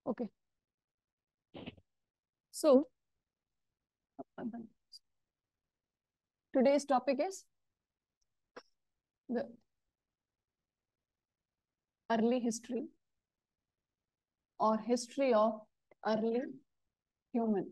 Okay. So today's topic is the early history or history of early human.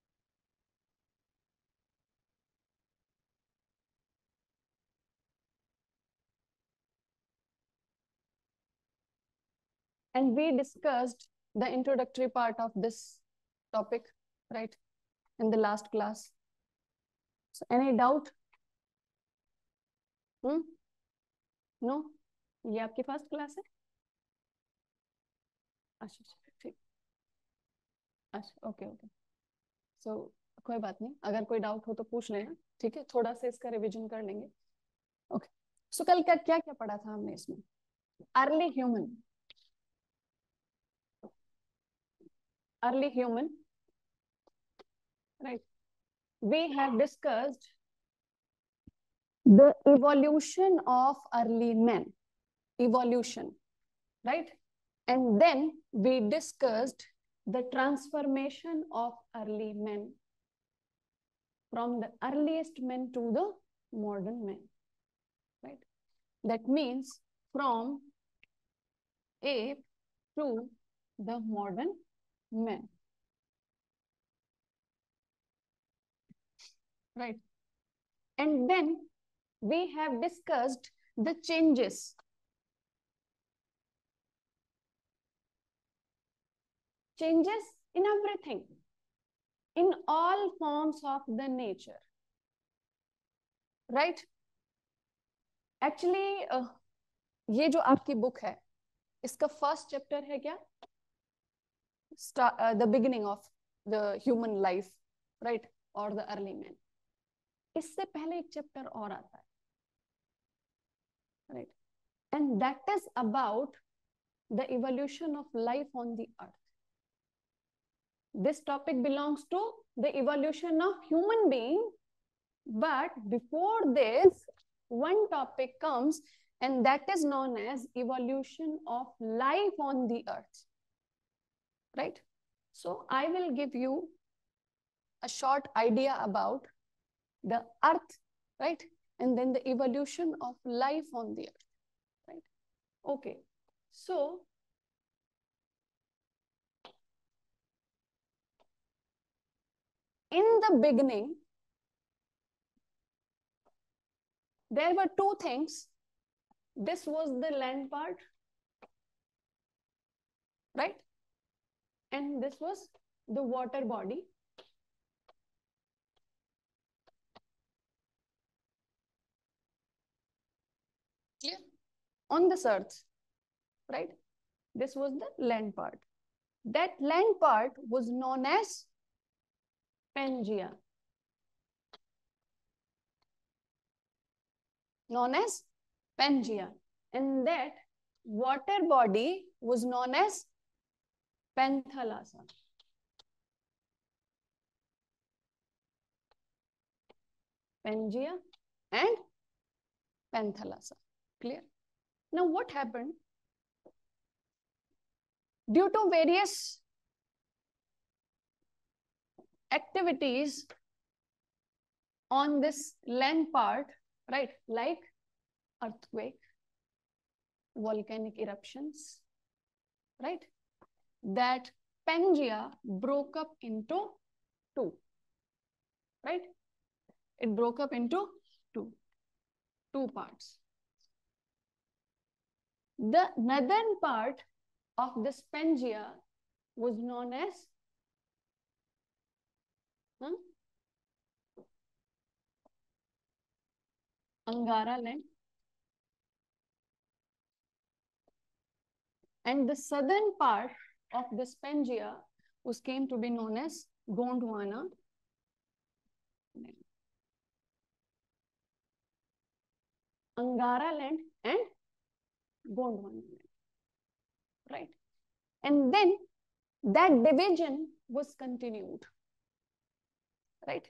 And we discussed the introductory part of this topic, right, in the last class. So any doubt? No? ये आपकी first class है? अच्छा ठीक, अच्छा okay okay. सो कोई बात नहीं, अगर कोई डाउट हो तो पूछ लेना, ठीक है, थोड़ा सा इसका रिवीजन कर लेंगे. ओके. सो कल का क्या क्या पढ़ा था हमने इसमें? Early human. Early human, right? We have discussed the evolution of early men, evolution, right? And then we discussed the transformation of early men from the earliest men to the modern men, right? That means from ape to the modern men, right? And then we have discussed the changes in everything, in all forms of the nature, right? Actually ये जो आपकी book है, इसका first chapter है क्या? The beginning of the human life, right, और the early man. इससे पहले एक चैप्टर और आता है, right, and that is about the evolution of life on the earth. This topic belongs to the evolution of human being, but before this, one topic comes, and that is known as evolution of life on the earth, right? So I will give you a short idea about the earth, right, and then the evolution of life on the earth, right? Okay, so in the beginning, there were two things. This was the land part, right, and this was the water body. Clear? On this earth, right? This was the land part. That land part was known as Pangea. Known as Pangea. And that water body was known as Panthalassa. Pangea and Panthalassa. Clear? Now what happened? Due to various activities on this land part, right, like earthquake, volcanic eruptions, right, that Pangea broke up into two, right? It broke up into two parts. The northern part of this Pangea was known as Angara land, and the southern part of this Pangea was came to be known as Gondwana. Angara land and Gondwana land, right? And then that division was continued, right?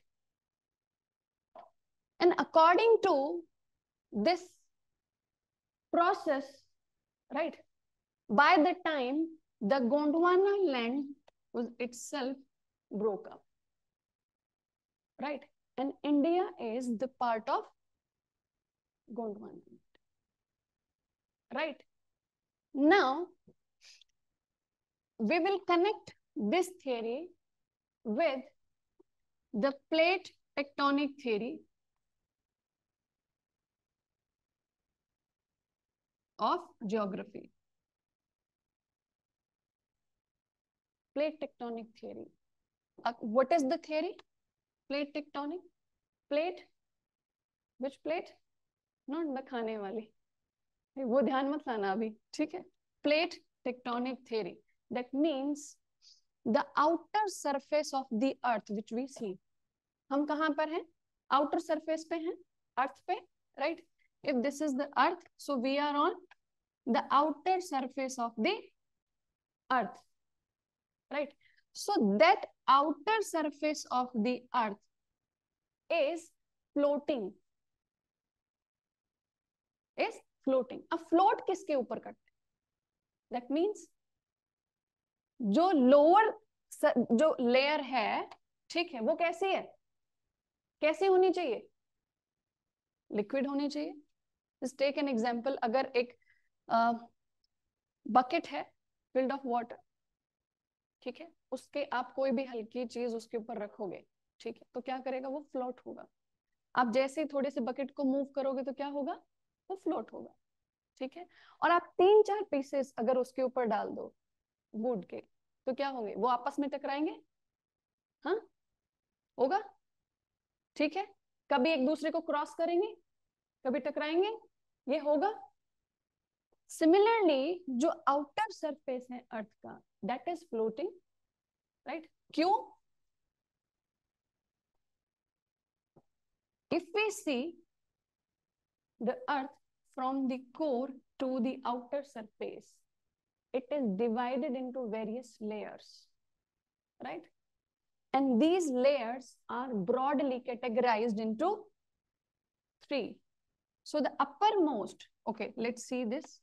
And according to this process, right, by the time the Gondwana land was itself broke up, right? And India is the part of Gondwana, right? Now we will connect this theory with the plate tectonic theory of geography. Plate tectonic theory. What is the theory? Plate tectonic. Plate. Which plate? Not the खाने वाली. वो ध्यान मत लाना अभी, ठीक है? Plate tectonic theory. That means the outer surface of the earth which we see. हम कहाँ पर हैं? Outer surface पे हैं, earth पे, right? If this is the earth, so we are on the outer surface of the earth, right? So that outer surface of the earth is floating. Is floating. अब float किसके ऊपर करते हैं? That means जो lower जो layer है, ठीक है, वो कैसी है? कैसी होनी चाहिए? लिक्विड होनी चाहिए. Just take an example. अगर एक बकेट है filled of water, ठीक है, उसके आप कोई भी हल्की चीज उसके ऊपर रखोगे, ठीक है, तो क्या करेगा? वो फ्लोट होगा. आप जैसे ही थोड़े से बकेट को मूव करोगे तो क्या होगा? वो फ्लोट होगा, ठीक है. और आप 3-4 पीसेस अगर उसके ऊपर डाल दो वुड के, तो क्या होंगे? वो आपस में टकराएंगे. हाँ, होगा, ठीक है. कभी एक दूसरे को क्रॉस करेंगे, कभी टकराएंगे, ये होगा. सिमिलरली जो आउटर सरफेस है अर्थ का, दैट इज फ्लोटिंग, राइट? क्यों? If we see the earth from the core to the outer surface, it is divided into various layers, right? And these layers are broadly categorized into 3. So the uppermost, okay, let's see this.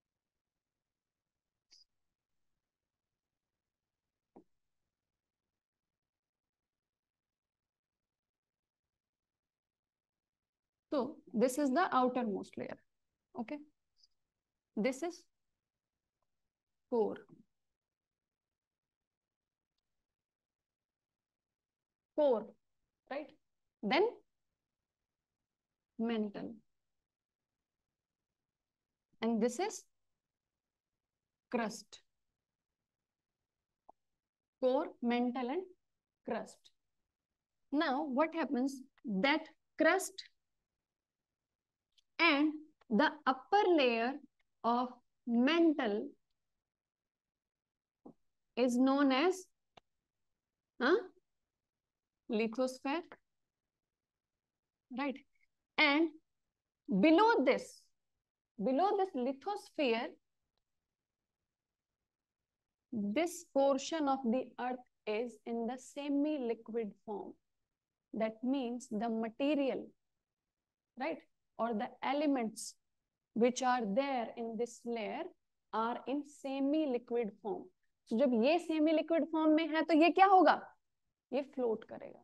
So this is the outermost layer, okay? This is core. Core, right? Then mantle. And this is crust. Core, mantle, and crust. Now, what happens? That crust and the upper layer of mantle is known as lithosphere, right? And below this lithosphere, this portion of the earth is in the semi-liquid form. That means the material, right, or the elements which are there in this layer are in semi-liquid form. So जब ये semi-liquid form में है तो ये क्या होगा? ये float करेगा.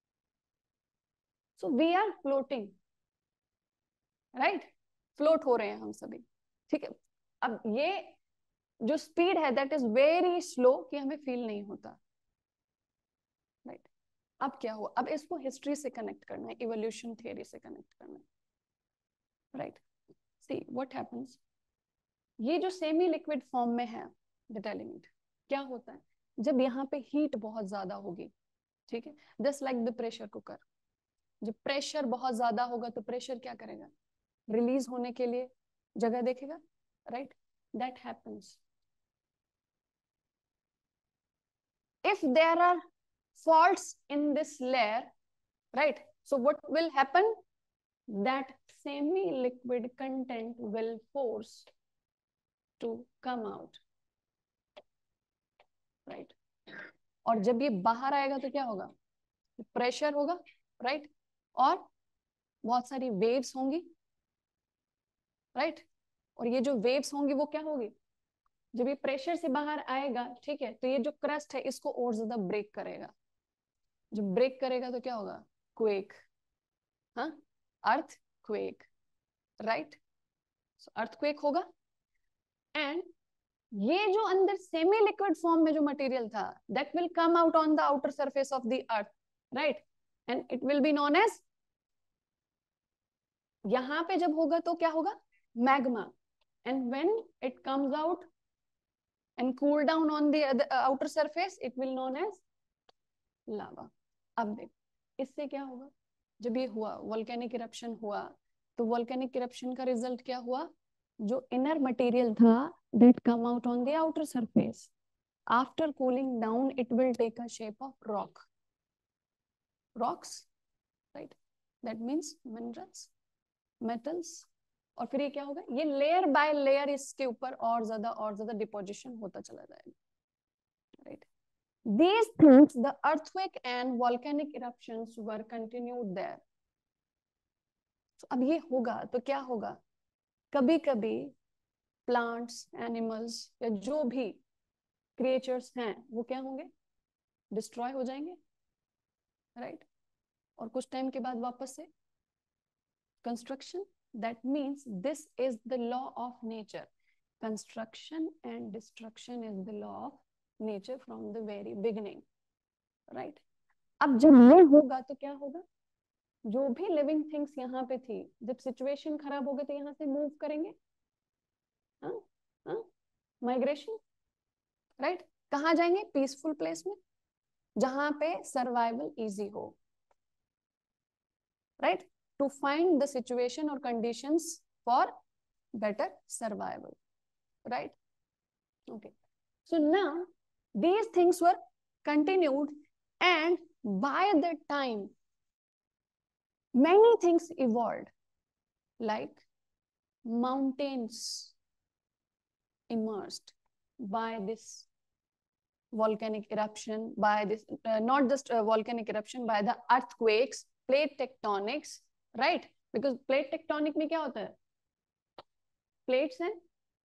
So we are floating, right? Float हो रहे हैं हम सभी, ठीक है. अब ये जो स्पीड है that is very slow कि हमें फील नहीं होता, right? अब क्या हुआ? अब इसको हिस्ट्री से कनेक्ट करना है, इवोल्यूशन थियरी से कनेक्ट करना है, राइट? See what happens. ये जो सेमी लिक्विड फॉर्म में है दैट एलिमेंट, क्या होता है जब यहाँ पे हीट बहुत ज्यादा होगी, ठीक है, just like the pressure cooker. जब प्रेशर बहुत ज्यादा होगा तो प्रेशर क्या करेगा? रिलीज होने के लिए जगह देखेगा, right? That happens if there are faults in this layer, right? So what will happen? That semi-liquid content will force to come out, right? और जब ये बाहर आएगा तो क्या होगा? प्रेशर होगा, राइट? और बहुत सारी वेव्स होंगी, राइट? और ये जो वेव्स होंगी वो क्या होगी? जब ये प्रेशर से बाहर आएगा, ठीक है, तो ये जो क्रस्ट है इसको और ज्यादा ब्रेक करेगा। जब ब्रेक करेगा तो क्या होगा? क्वेक, हाँ, अर्थ क्वेक, राइट। अर्थक्वेक होगा। एंड ये जो अंदर सेमी लिक्विड फॉर्म में जो मटेरियल था, that will come out on the outer surface of the earth, right, and it will be known as, यहां पे जब होगा तो क्या होगा? Magma. And when it comes out and cool down on the outer surface, it will known as lava. अब देख, इससे क्या होगा? जब ये हुआ वोल्केनिक इरप्शन हुआ, तो वोल्केनिक इरप्शन का रिजल्ट क्या हुआ? जो इनर मटेरियल था that come out on the outer surface, after cooling down it will take a shape of rocks, right? That means minerals, metals. और फिर ये क्या होगा? ये लेयर बाय लेयर इसके ऊपर और ज्यादा डिपोजिशन होता चला जाएगा, right? These things, the earthquake and volcanic eruptions were continued there. So, अब ये होगा तो क्या होगा? कभी कभी प्लांट्स, एनिमल्स या जो भी क्रिएचर्स हैं वो क्या होंगे? डिस्ट्रॉय हो जाएंगे, राइट? और कुछ टाइम के बाद वापस से construction. That means this is the law of nature. Construction and destruction is the law of nature from the very beginning, right? अब जब ये होगा तो क्या होगा? जो भी लिविंग थिंग्स यहाँ पे थी, जब सिचुएशन खराब हो गई तो यहाँ से मूव करेंगे, हाँ हाँ, माइग्रेशन, राइट? कहाँ जाएंगे? पीसफुल प्लेस में, जहां पे सर्वाइवल इजी हो, right, to find the situation और conditions for better survival, right? Okay, so now these things were continued, and by the time many things evolved, like mountains emerged by this volcanic eruption, by this not just volcanic eruption, by the earthquakes, plate tectonics, right? Because plate tectonic में क्या होता है? Plates हैं,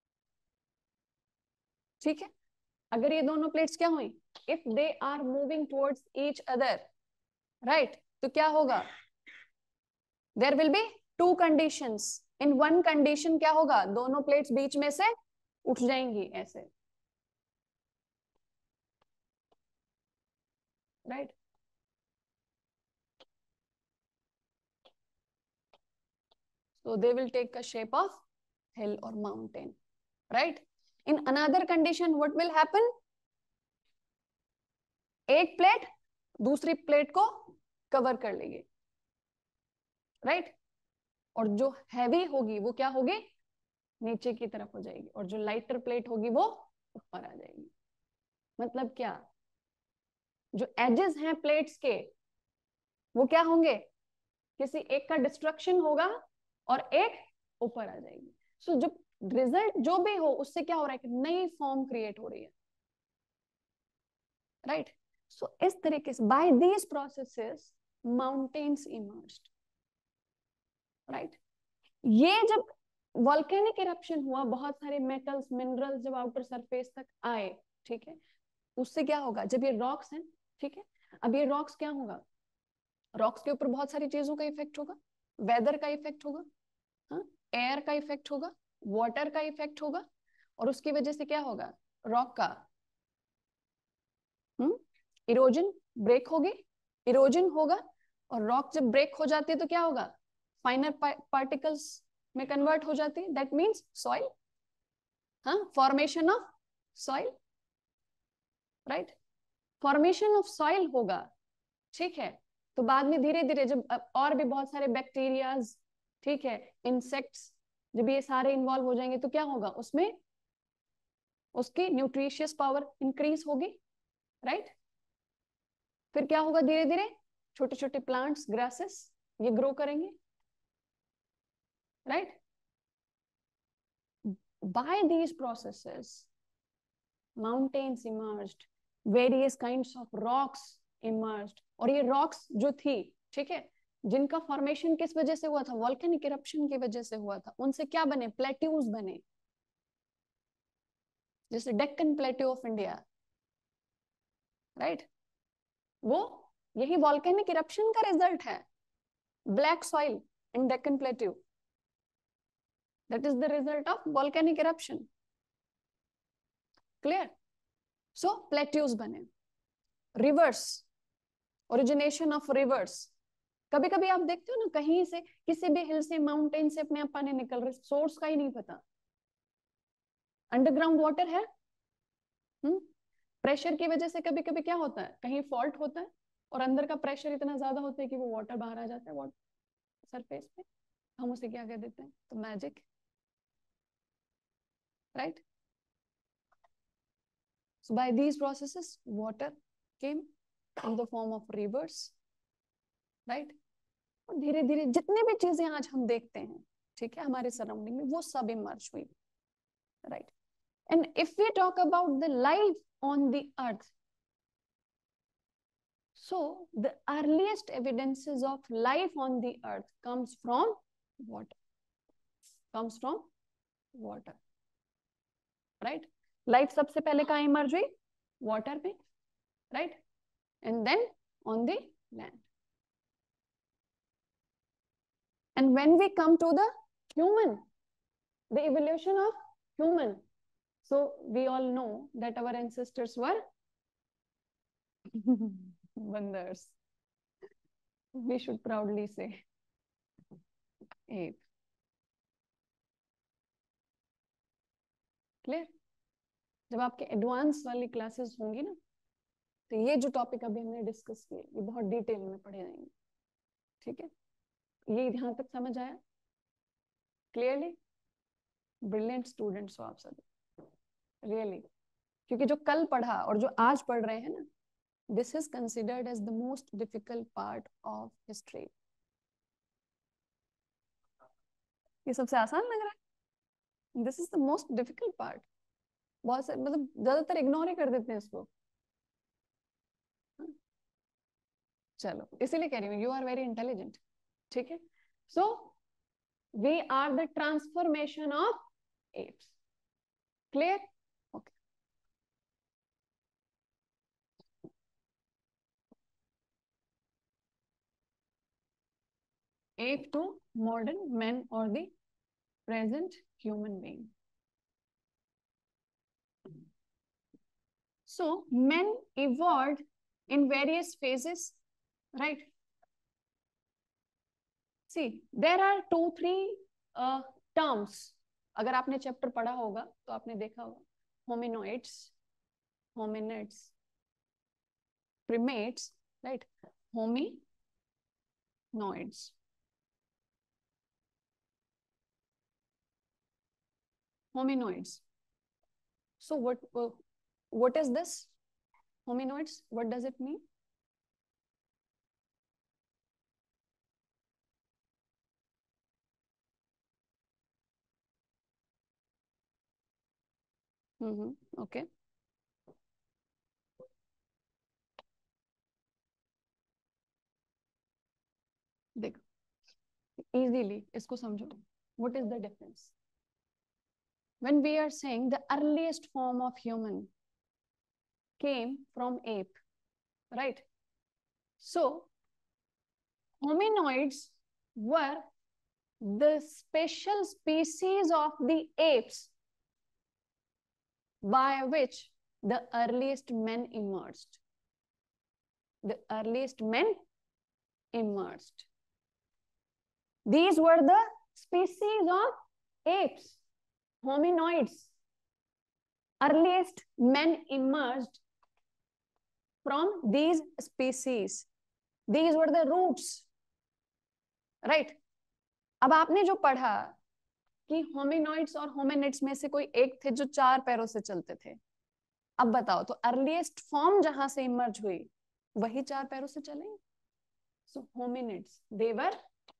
ठीक है? अगर ये दोनों प्लेट्स क्या हुई, if they are moving towards each other, right, तो क्या होगा? There will be two conditions. In one condition क्या होगा? दोनों प्लेट्स बीच में से उठ जाएंगी ऐसे, right? So they will take a shape of hill or mountain, right? In another condition, what will happen? एक प्लेट दूसरी प्लेट को कवर कर लेगी, राइट? और जो हैवी होगी वो क्या होगी? नीचे की तरफ हो जाएगी, और जो लाइटर प्लेट होगी वो ऊपर आ जाएगी. मतलब क्या? जो एजेस हैं प्लेट्स के वो क्या होंगे? किसी एक का डिस्ट्रक्शन होगा और एक ऊपर आ जाएगी. सो जो रिजल्ट जो भी हो उससे क्या हो रहा है कि नई फॉर्म क्रिएट हो रही है, राइट? सो इस तरीके से by these processes mountains emerged, right? ये जब वॉल्केनिक इरप्शन हुआ, बहुत सारे मेटल्स, मिनरल्स जब आउटर सरफेस तक आए, ठीक है, उससे क्या होगा? जब ये रॉक्स हैं, ठीक है, अब ये रॉक्स क्या होगा? रॉक्स के ऊपर बहुत सारी चीजों का इफेक्ट होगा. वेदर का इफेक्ट होगा, हाँ, एयर का इफेक्ट होगा, वाटर का इफेक्ट होगा, और उसकी वजह से क्या होगा? रॉक का इरोजन, ब्रेक होगी, इरोजन होगा. और रॉक जब ब्रेक हो जाती है तो क्या होगा? फाइनर पार्टिकल्स में कन्वर्ट हो जाती है. दैट मींस सॉइल, हाँ, formation of soil, right? Formation of soil होगा, ठीक है. तो बाद में धीरे धीरे जब और भी बहुत सारे बैक्टीरियाज, ठीक है, इंसेक्ट्स, जब ये सारे इन्वॉल्व हो जाएंगे तो क्या होगा? उसमें उसकी न्यूट्रिशियस पावर इंक्रीज होगी, राइट? फिर क्या होगा? धीरे धीरे छोटे छोटे प्लांट्स, ग्रासेस, ये ग्रो करेंगे, right? By these processes mountains emerged, various kinds of rocks emerged. और ये रॉक्स जो थी, ठीक है, जिनका फॉर्मेशन किस वजह से हुआ था? वॉल्केनिक इरप्शन की वजह से हुआ था. उनसे क्या बने? प्लेट्यूज बने. जैसे Deccan plateau of India, right, वो यही वॉल्केनिक इरप्शन का रिजल्ट है. Black soil in Deccan plateau, that is the result of volcanic eruption. Clear? So plateaus बने. Rivers, origination of rivers. कभी कभी आप देखते हो ना, कहीं से किसी भी हिल से, माउंटेन से अपने आप पानी निकल रहे, सोर्स का ही नहीं पता. अंडरग्राउंड वाटर है, प्रेशर की वजह से कभी कभी क्या होता है, कहीं फॉल्ट होता है और अंदर का प्रेशर इतना ज्यादा होता है कि वो वाटर बाहर आ जाता है वाटर सरफेस पे. हम उसे क्या कह देते हैं? तो magic, right. So by these processes, water came in the form of rivers, right? और धीरे धीरे जितने भी चीजें आज हम देखते हैं, ठीक है, हमारे सराउंडिंग में, वो सब इमर्ज हुई, right? And if we talk about the life on the earth, so the earliest evidences of life on the earth comes from water. Comes from water, right? Life सबसे पहले कहाँ इमर्ज हुई? Water में, right? And then on the land. And when we come to the human, the evolution of human, so we all know that our ancestors were wonders. We should proudly say ape. Clear? जब आपके advance वाली classes होंगी ना, तो ये जो topic अभी हमने डिस्कस किए, ये बहुत डिटेल में पढ़े जाएंगे. ठीक है, ये ध्यान तक समझ आया क्लियरली? ब्रिलियंट स्टूडेंट्स हो आप सब, रियली. क्योंकि जो कल पढ़ा और जो आज पढ़ रहे हैं ना, this is considered as the most difficult part of history. ये सबसे आसान लग रहा है. This is the most difficult part. बहुत से मतलब ज्यादातर इग्नोर ही कर देते हैं इसको. चलो, इसीलिए कह रही हूँ, यू आर वेरी इंटेलिजेंट. ठीक है, so we are the transformation of apes. Clear? Okay. Ape to modern men or the present human being. So men evolved in various phases, right? See, there are 2-3 terms. अगर आपने chapter पढ़ा होगा तो आपने देखा होगा, hominoids, hominids, primates, right? Hominoids. Hominoids. So what is this? Hominoids, what does it mean? Okay. देखो, easily इसको समझो. What is the difference? When we are saying the earliest form of human came from ape, right? So hominoids were the special species of the apes by which the earliest men emerged. The earliest men emerged. These were the species of apes, hominoids. Earliest men emerged from these species. These were the roots, right? अब आपने जो पढ़ा कि होमिनॉइड्स और hominids में से कोई एक थे जो 4 पैरों से चलते थे. अब बताओ, तो अर्लीस्ट फॉर्म जहां से इमर्ज हुई वही 4 पैरों से चले. So hominids, they were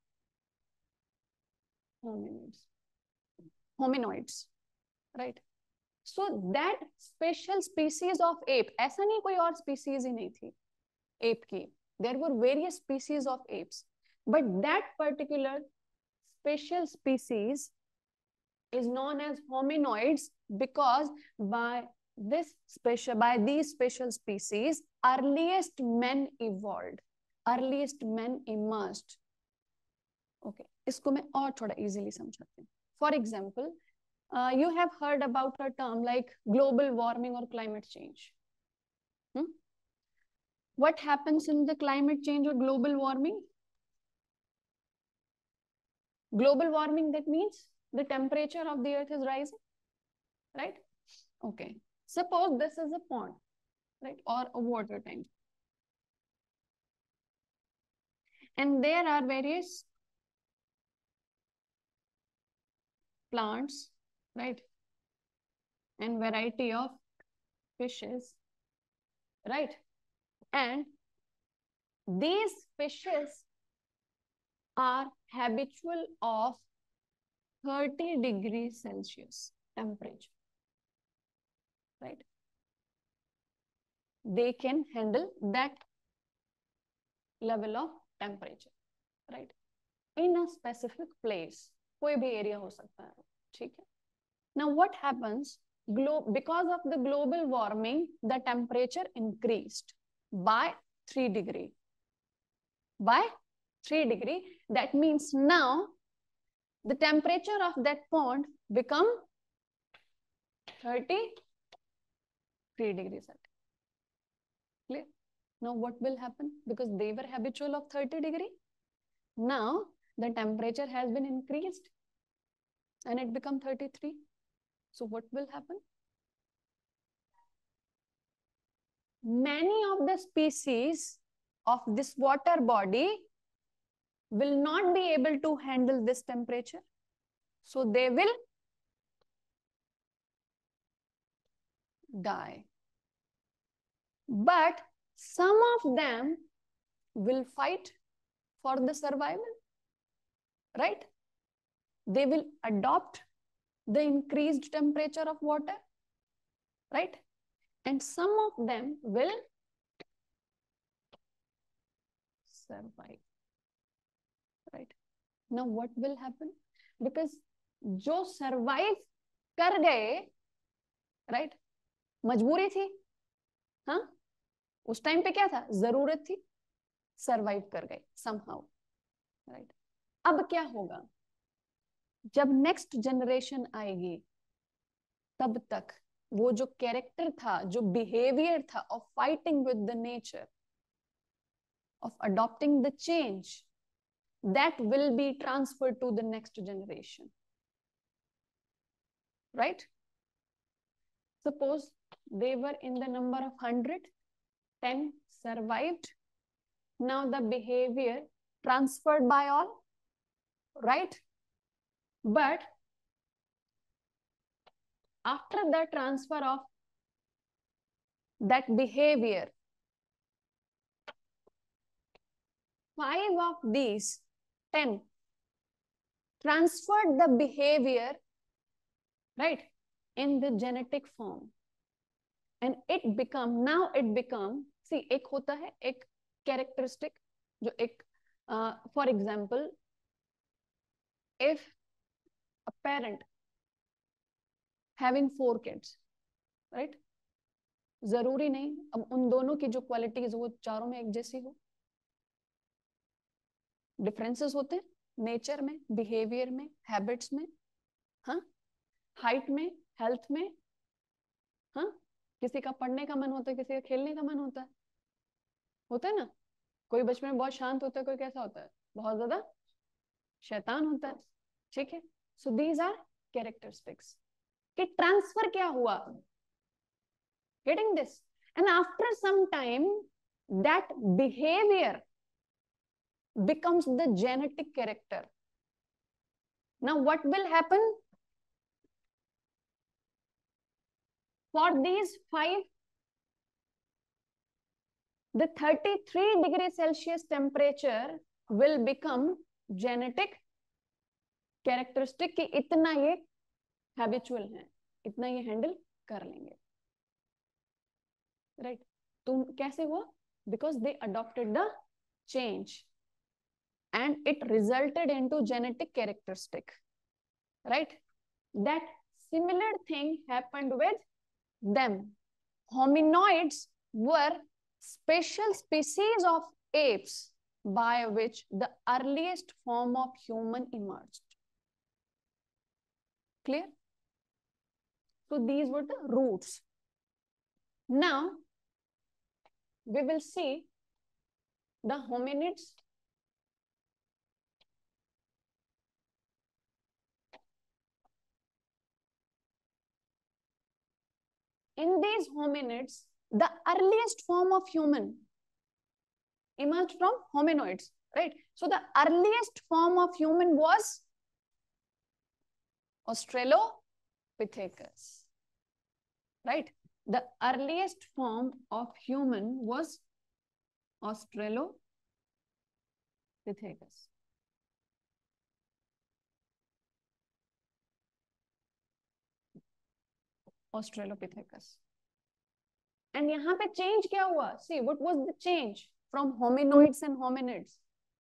hominids, hominoids, right? So that special species of ape, ऐसा नहीं कोई और species ही नहीं थी ape की. There were various species of apes, but that particular special species is known as hominoids Because by these special species, earliest men evolved, earliest men emerged. Okay, इसको मैं और थोड़ा easily समझाती हूँ. For example, you have heard about a term like global warming or climate change. What happens in the climate change or global warming? Global warming, that means the temperature of the earth is rising, right? Okay. Suppose this is a pond, right? Or a water tank. And there are various plants, right? And variety of fishes, right? And these fishes are habitual of 30 degrees Celsius temperature, right? They can handle that level of temperature, right? In a specific place, कोई भी area हो सकता है, ठीक है? Now what happens? Because of the global warming, the temperature increased by 3 degree. By 3 degree, that means now the temperature of that pond become 33 degrees. Clear? Now what will happen? Because they were habitual of 30 degree. Now the temperature has been increased and it become 33. So what will happen? Many of the species of this water body will not be able to handle this temperature. So they will die. But some of them will fight for the survival, right? They will adopt the increased temperature of water, right? And some of them will survive, right? Now what will happen? Because जो survive कर गए, right? मजबूरी थी, हाँ? उस time पे क्या था? जरूरत थी, सरवाइव कर गए somehow, right? अब क्या होगा? जब नेक्स्ट जनरेशन आएगी, तब तक वो जो कैरेक्टर था, जो बिहेवियर था of fighting with the nature, of adopting the change, that will be transferred to the next generation, right? Suppose they were in the number of 100, 10 survived. Now the behavior transferred by all, right? But after the transfer of that behavior, 5 of these 10 transferred the behavior, right, in the genetic form, and it become, now it become, see, एक होता है एक characteristic जो एक for example, if a parent having 4 kids, right, जरूरी नहीं अब उन दोनों की जो क्वालिटीज वो चारों में एक जैसी हो, डिफरेंसेस होते हैं नेचर में, बिहेवियर में, हैबिट्स में, हाँ, हाइट में, हेल्थ में, हाँ, किसी का पढ़ने का मन होता है, किसी का खेलने का मन होता है ना, कोई बचपन में बहुत शांत होता है, कोई कैसा होता है, बहुत ज्यादा शैतान होता है, ठीक है? सो दीज आर कैरेक्टरिस्टिक्स कि ट्रांसफर क्या हुआ, getting this, and after some time that behavior becomes the genetic character. Now what will happen? For these 5, the 33 degrees Celsius temperature will become genetic characteristic कि इतना ये habitual है, इतना ये handle कर लेंगे, right? तुम कैसे हुआ? Because they adopted the change and it resulted into genetic characteristic, right? That similar thing happened with them. Hominoids were special species of apes by which the earliest form of human emerged. Clear? So these were the roots. Now we will see the hominids. In these hominids, the earliest form of human emerged from hominoids, right? So the earliest form of human was Australopithecus, right? The earliest form of human was Australopithecus. Australopithecus. And यहाँ पे change क्या हुआ? See, what was the change from hominoids and hominids?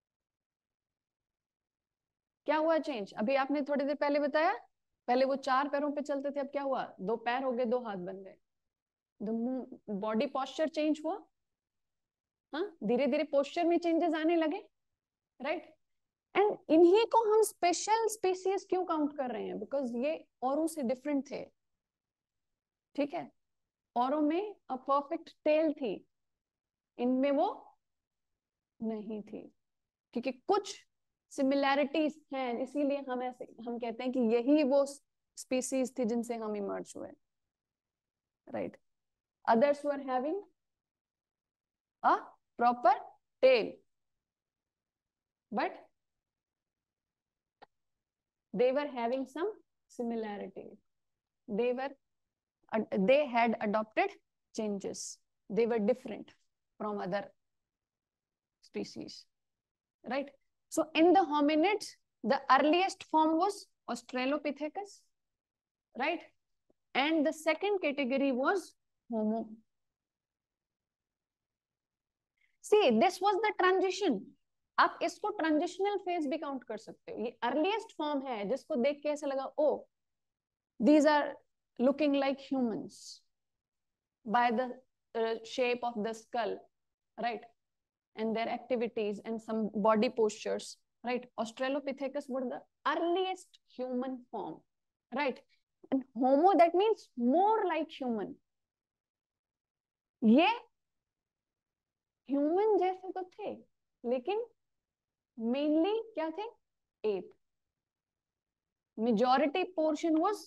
क्या हुआ change? अभी आपने थोड़ी देर पहले बताया, पहले वो 4 पैरों पे चलते थे, अब क्या हुआ? 2 पैर हो गए, 2 हाथ बन गए. The body posture change हुआ. हाँ, धीरे धीरे पोस्चर में चेंजेस आने लगे, राइट? एंड इन्हीं को हम स्पेशल स्पीसीज क्यों काउंट कर रहे हैं? बिकॉज ये औरों से डिफरेंट थे, ठीक है? औरों में अ परफेक्ट टेल थी, इनमें वो नहीं थी, क्योंकि कुछ सिमिलैरिटीज हैं, इसीलिए हम कहते हैं कि यही वो स्पीसीज थी जिनसे हम इमर्ज हुए, right? Others were having a proper tail, but they were having some similarity. They had adopted changes. They were different from other species, right? So in the hominids, the earliest form was Australopithecus, right? And the second category was Homo. See, this was the transition. आप इसको transitional phase भी count कर सकते हो. ये earliest form है जिसको देख के ऐसा लगा, oh these are looking like humans by the shape of the skull, right, and their activities and some body postures, right? Australopithecus were the earliest human form, right? And Homo that means more like human. ये ह्यूमन जैसे तो थे, लेकिन mainly क्या थे? Ape. Majority portion was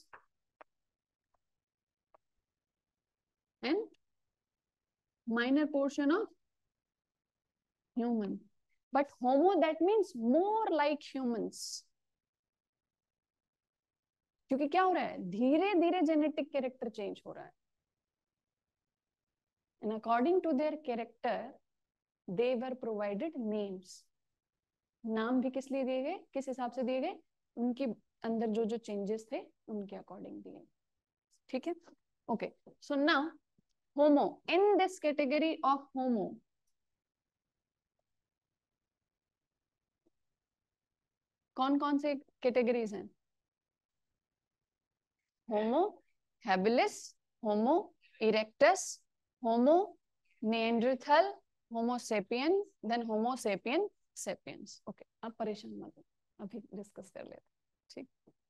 and minor portion of human. But Homo that means more like humans. क्योंकि क्या हो रहा है? धीरे धीरे जेनेटिक कैरेक्टर चेंज हो रहा है, and according to their character they were provided names. नाम भी किस लिए दिए गए, किस हिसाब से दिए गए? उनके अंदर जो जो चेंजेस थे उनके अकॉर्डिंग दिए, ठीक है? Okay, so now Homo. In this category of Homo, कौन कौन से कैटेगरीज हैं? Homo habilis, Homo erectus, Homo Neanderthal, Homo sapien, then होमो सेपियन सेपियंस. ओके, अब परेशान मत हो, अभी डिस्कस कर लेते, ठीक?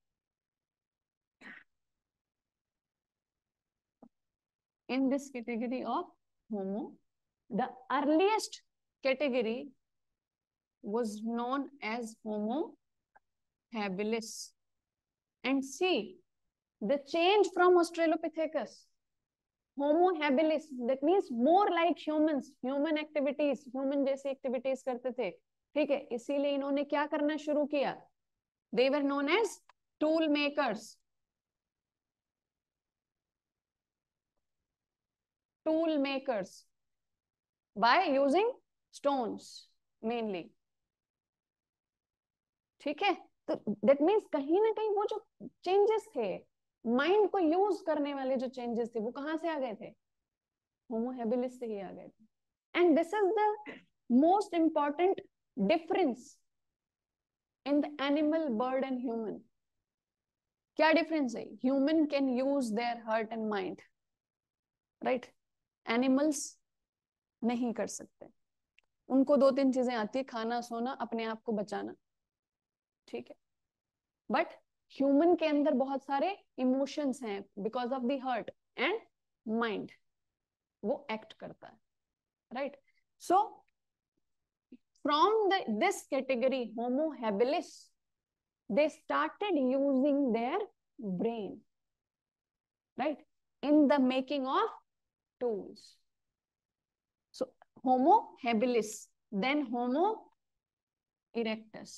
In this category of Homo, the earliest category was known as Homo habilis. And see, the change from Australopithecus, Homo habilis, that means more like humans, human activities, human जैसी activities करते थे, ठीक है? इसीलिए इन्होंने क्या करना शुरू किया? They were known as tool makers. Tool makers by using stones mainly, ठीक है? तो that means कहीं ना कहीं वो जो changes थे, माइंड को यूज करने वाले जो चेंजेस थे, वो कहां से आ गए थे? होमो हैबिलिस से ही आ गए थे. And this is the most important difference in the animal, bird and human. क्या डिफरेंस है? Human can use their heart and mind, right? Animals नहीं कर सकते। उनको दो तीन चीजें आती है, खाना, सोना, अपने आप को बचाना, ठीक है? बट ह्यूमन के अंदर बहुत सारे इमोशंस हैं, because of the heart and mind वो एक्ट करता है, right? So from this category Homo habilis, they started using their brain, right, in the making of tools. So homo habilis, then homo erectus.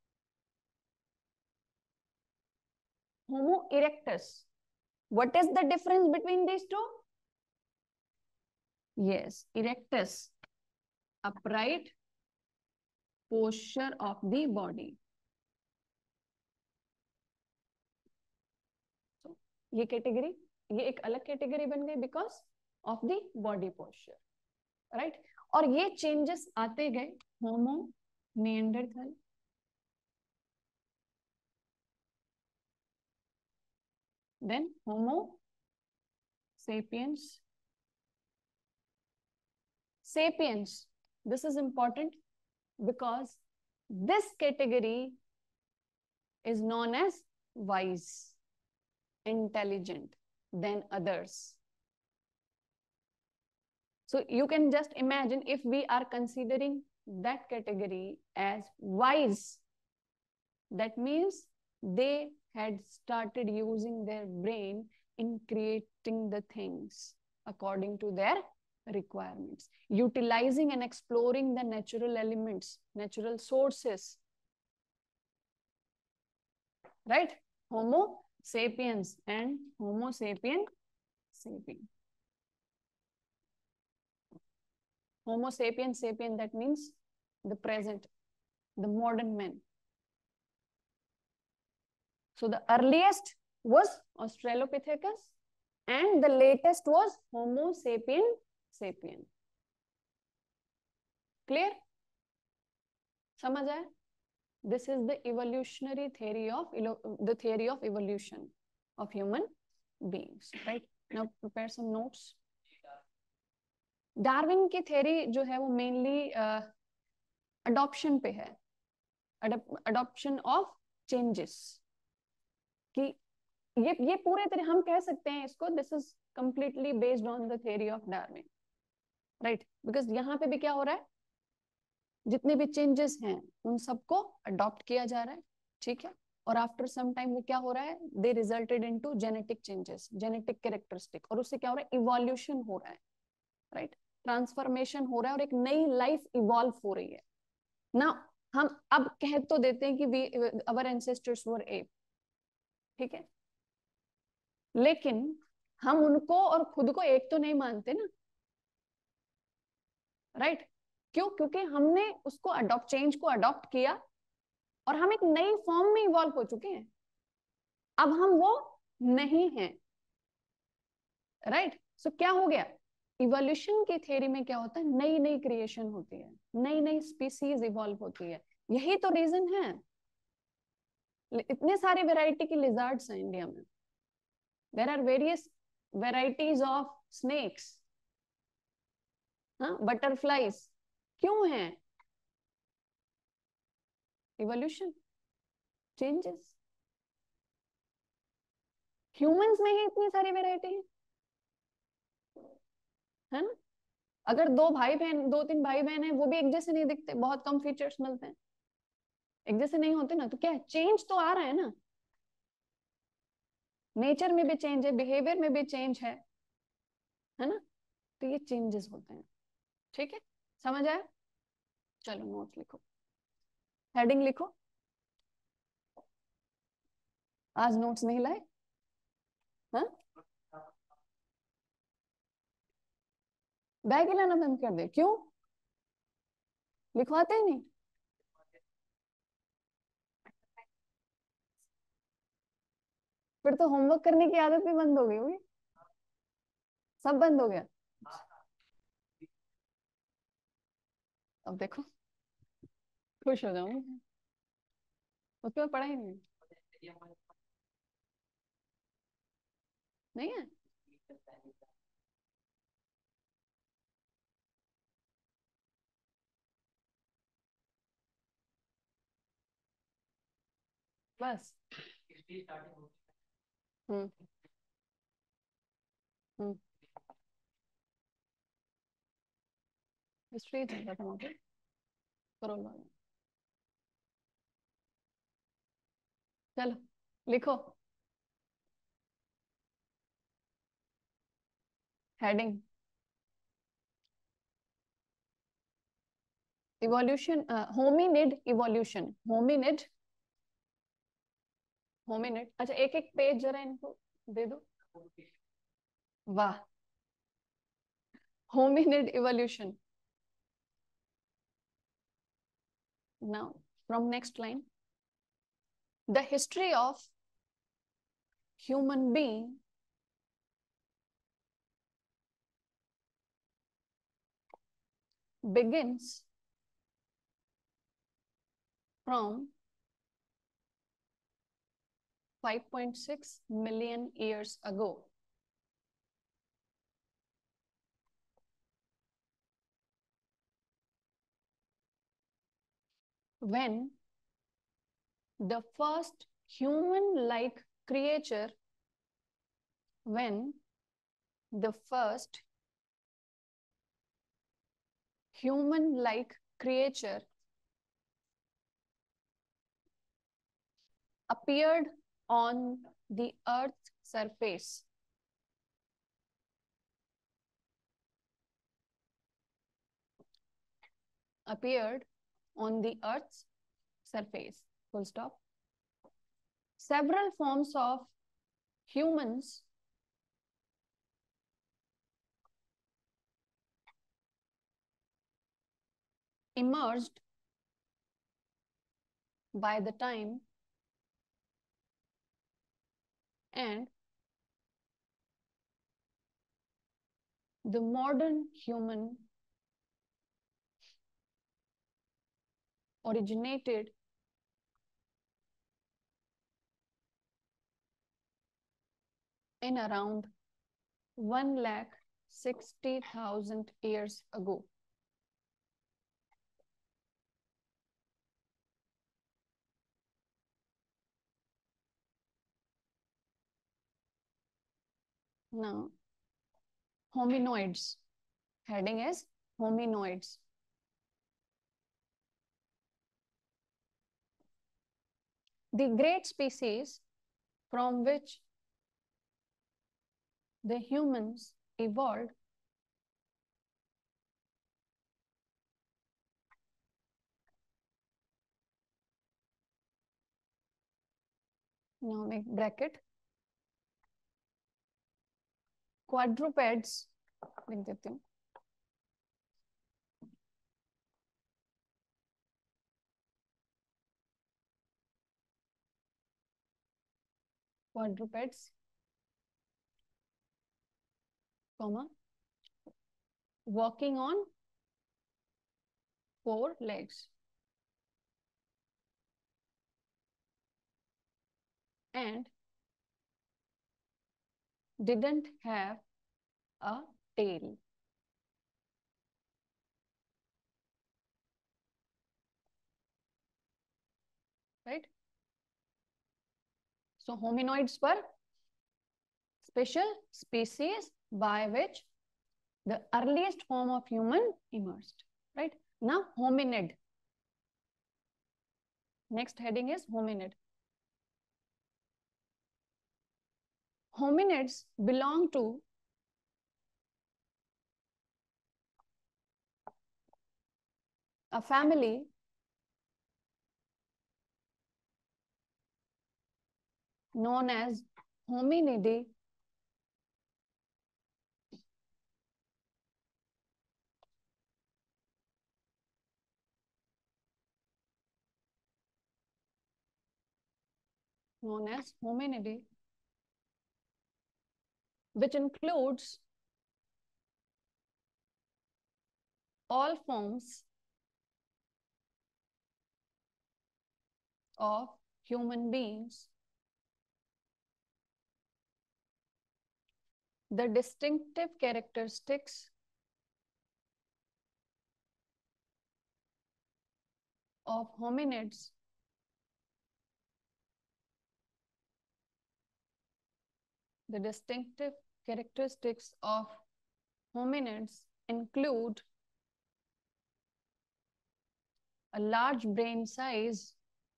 Homo erectus, what is the difference between these two? Yes, erectus, upright posture of the body. So ये category, ये एक अलग category बन गई because of the body posture, right? और ये changes आते गए Homo Neanderthal, then homo sapiens. Sapiens, this is important because this category is known as wise, intelligent than others. So you can just imagine if we are considering that category as wise, that means they had started using their brain in creating the things according to their requirements, utilizing and exploring the natural elements, natural sources, right? Homo sapiens and Homo sapien sapien. Homo sapien sapien, that means the present, the modern man. So the earliest was Australopithecus and the latest was Homo sapien sapien. Clear? समझ आया? This is the evolutionary theory of the theory of evolution of human beings, right? Now prepare some notes. Darwin की theory जो है वो mainly adoption पे है, adoption of changes, कि ये पूरे तरह हम कह सकते हैं इसको, this is completely based on the theory of Darwin, right? Because यहाँ पे भी क्या हो रहा है, जितने भी चेंजेस हैं उन सबको अडॉप्ट किया जा रहा है, ठीक है? और आफ्टर सम टाइम वो क्या हो रहा है, they resulted into genetic changes, genetic characteristic, और उससे क्या हो रहा है, इवोल्यूशन हो रहा है, राइट? ट्रांसफॉर्मेशन हो रहा है और एक नई लाइफ इवॉल्व हो रही है ना। हम अब कह तो देते हैं कि we our ancestors were ape, ठीक है, लेकिन हम उनको और खुद को एक तो नहीं मानते ना, राइट? क्यों? क्योंकि हमने उसको अडॉप्ट, चेंज को अडॉप्ट किया और हम एक नई फॉर्म में इवॉल्व हो चुके हैं, अब हम वो नहीं हैं, राइट? सो क्या हो गया, इवोल्यूशन की थ्योरी में क्या होता है, नई नई क्रिएशन होती है, नई नई स्पीसीज इवॉल्व होती है। यही तो रीजन है, इतने सारे वैरायटी की लिजार्ड्स हैं इंडिया में, there are various varieties of snakes, हाँ, बटरफ्लाईज, क्यों है? Evolution, changes. ह्यूमंस में ही इतनी सारी वैरायटी है ना? अगर दो भाई बहन, दो तीन भाई बहन है, वो भी एक जैसे नहीं दिखते, बहुत कम फीचर्स मिलते हैं, एक जैसे नहीं होते ना, तो क्या है, चेंज तो आ रहा है ना, नेचर में भी चेंज है, बिहेवियर में भी चेंज है ना? तो ये चेंजेस होते हैं, ठीक है? समझ आया? चलो नोट लिखो, हेडिंग लिखो। आज नोट्स नहीं लाए? हाँ, बैग ही लाना बंद कर दे, क्यों? लिखवाते ही नहीं? फिर तो होमवर्क करने की आदत भी बंद हो गई होगी, सब बंद हो गया। अब देखो, खुश हो जाऊंगी, उसके बाद पढ़ाई नहीं। नहीं है? बस। हम्म। हम्म। हिस्ट्री चल रहा था वहां पे, करोल बाग में। चलो लिखो heading, evolution, hominid evolution, hominid, hominid. अच्छा एक एक पेज जरा इनको दे दो। वाह, hominid evolution. Now from next line, the history of human being begins from 5.6 million years ago. When the first human-like creature, when the first human-like creature appeared on the Earth's surface. Appeared on the Earth's surface. Full stop. Several forms of humans emerged by the time and the modern human originated in around 1,60,000 years ago. Now, hominoids. Heading is hominoids. The great species from which the humans evolved now make bracket quadrupeds लिख देती हूँ quadrupeds comma walking on 4 legs and didn't have a tail. Right? So hominoids were special species by which the earliest form of human emerged. Right? Now hominid. Next heading is hominid. Hominids belong to a family known as Hominidae, known as Hominidae, which includes all forms of human beings the distinctive characteristics of hominids include a large brain size,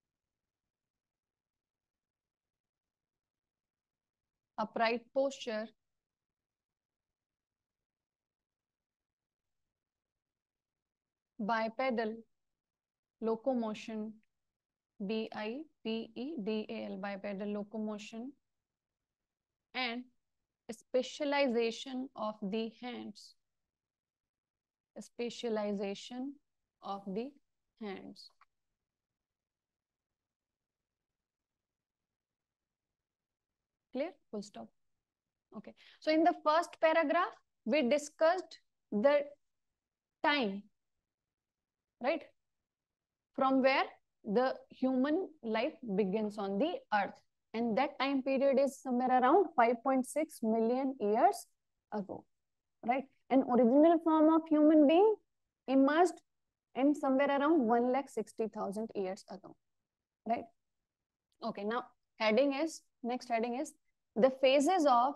upright posture, bipedal locomotion, bipedal, bipedal locomotion, and specialization of the hands. Specialization of the hands. Clear? Full stop. Okay. So in the first paragraph, we discussed the time, right? From where the human life begins on the earth. And that time period is somewhere around 5.6 million years ago, right? An original form of human being emerged in somewhere around 1,60,000 years ago, right? Okay, now next heading is the phases of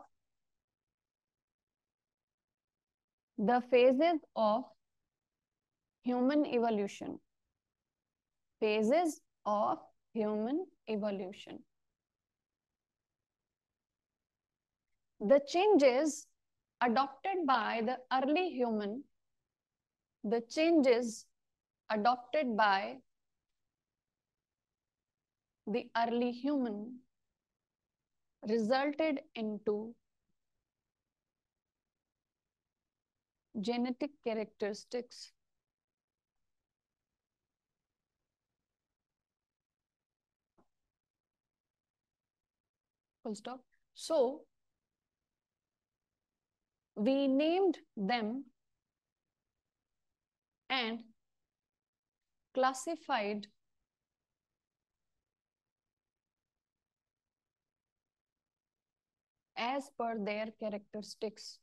human evolution. Phases of human evolution. The changes adopted by the early human, resulted into genetic characteristics full stop. So we named them and classified as per their characteristics.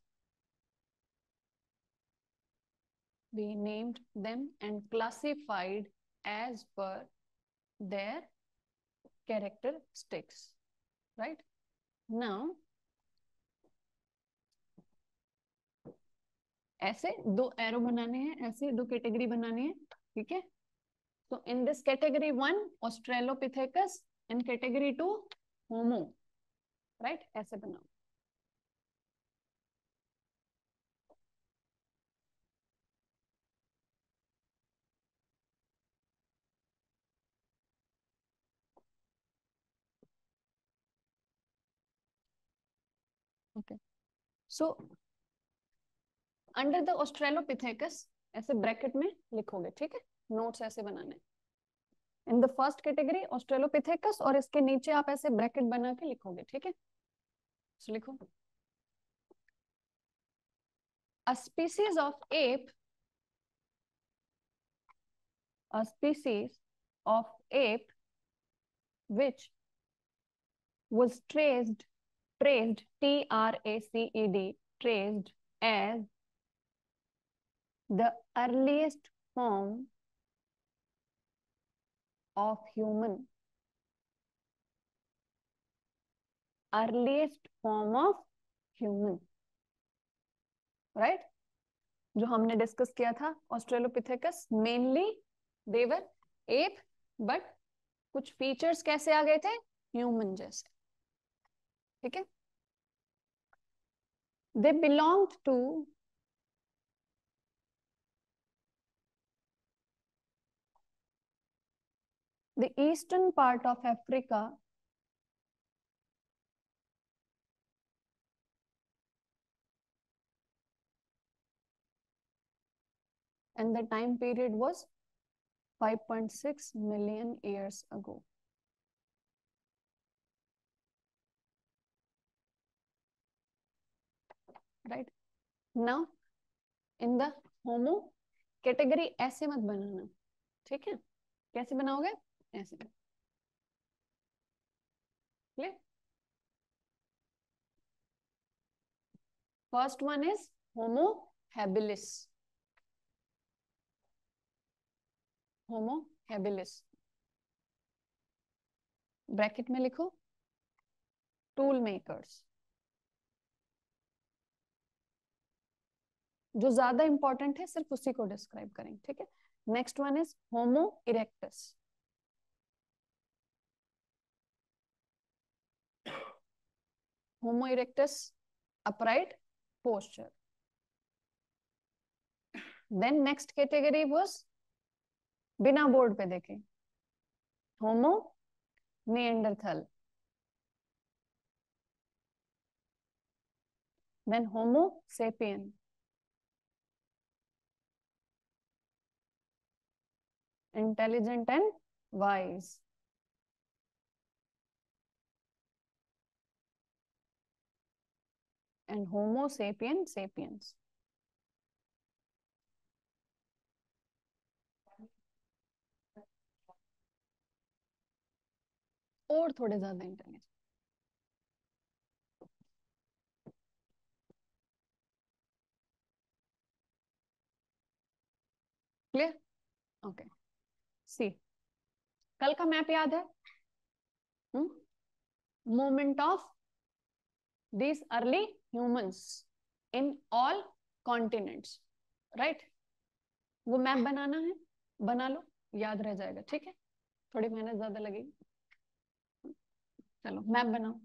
We named them and classified as per their characteristics, right? Now, ऐसे दो arrow बनाने हैं, ऐसे दो category बनानी है, ठीक है? So in this category 1, Australopithecus, in category 2, Homo, right? ऐसे बनाओ. Okay. So under the australopithecus ऐसे ब्रैकेट में लिखोगे, ठीक है? नोट्स ऐसे बनाने. In the first category australopithecus और इसके नीचे आप ऐसे ब्रैकेट बना के लिखोगे, ठीक है? सो लिखो a species of ape which was traced traced as the earliest form of human. Right? जो हमने डिस्कस किया था australopithecus, mainly they were ape, but कुछ फीचर्स कैसे आ गए थे? ह्यूमन जैसे, ठीक है? They belonged to the eastern part of Africa and the time period was 5.6 million years ago. Right? Now, in the Homo category ऐसे मत बनाना, ठीक है? कैसे बनाओगे? ऐसे. Clear? First one is homo habilis, homo habilis, bracket में लिखो tool makers. जो ज्यादा इंपॉर्टेंट है सिर्फ उसी को डिस्क्राइब करेंगे, ठीक है। Next one is homo erectus, homo erectus upright posture. Then next category was, बिना बोर्ड पे देखे, homo neanderthal, then homo sapien, intelligent and wise, and homo sapien sapiens. और थोड़े ज्यादा इंटेलिजेंट। क्लियर? ओके, सी, कल का मैप याद है? Movement of these early humans in all continents, right? वो मैप बनाना है, बना लो, याद रह जाएगा, ठीक है। थोड़ी मेहनत ज्यादा लगेगी, चलो मैप बनाओ।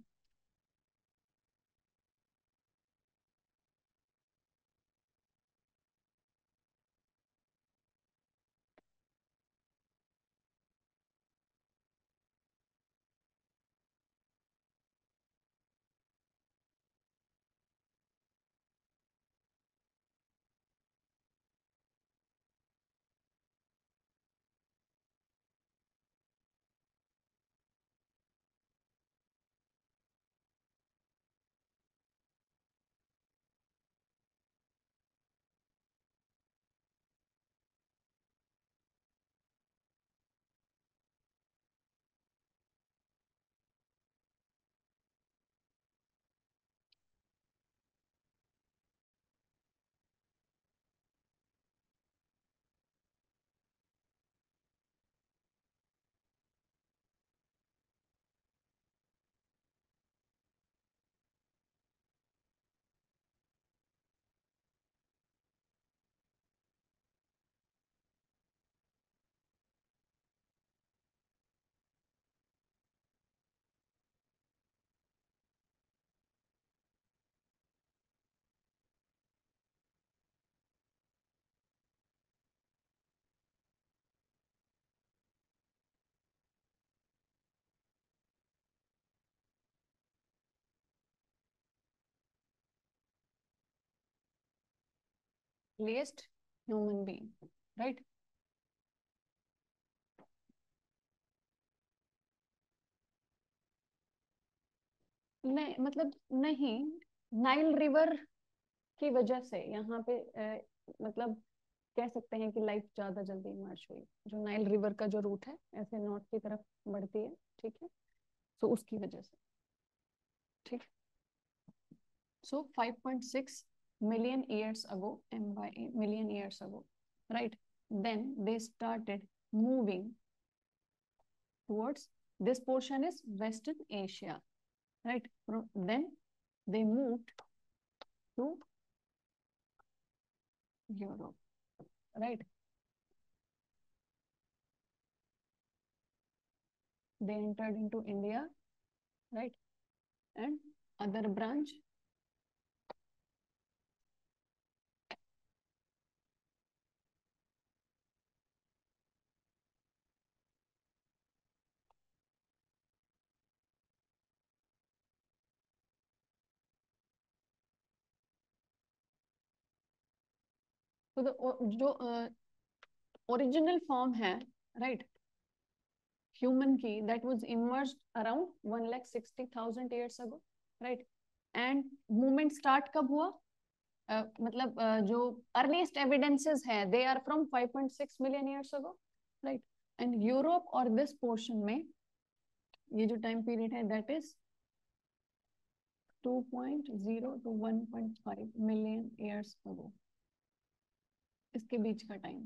Least human being, right? नहीं, मतलब नहीं, नाइल रिवर की वजह से यहाँ पे मतलब कह सकते हैं कि लाइफ ज्यादा जल्दी इमर्ज हुई। जो नाइल रिवर का जो रूट है ऐसे नॉर्थ की तरफ बढ़ती है, ठीक है, तो उसकी वजह से, ठीक। So 5.6 million years ago, and by million years ago, right? Then they started moving towards, this portion is Western Asia, right? Then they moved to Europe, right? They entered into India, right? And other branch, तो जो original form है, right, human की, that was emerged around 1,60,000 years ago, right? And movement start कब हुआ? मतलब जो earliest evidences है they are from 5.6 million years ago, right? And Europe और दिस पोर्शन में ये जो टाइम पीरियड है that is 2.0 to 1.5 million years ago, इसके बीच का time.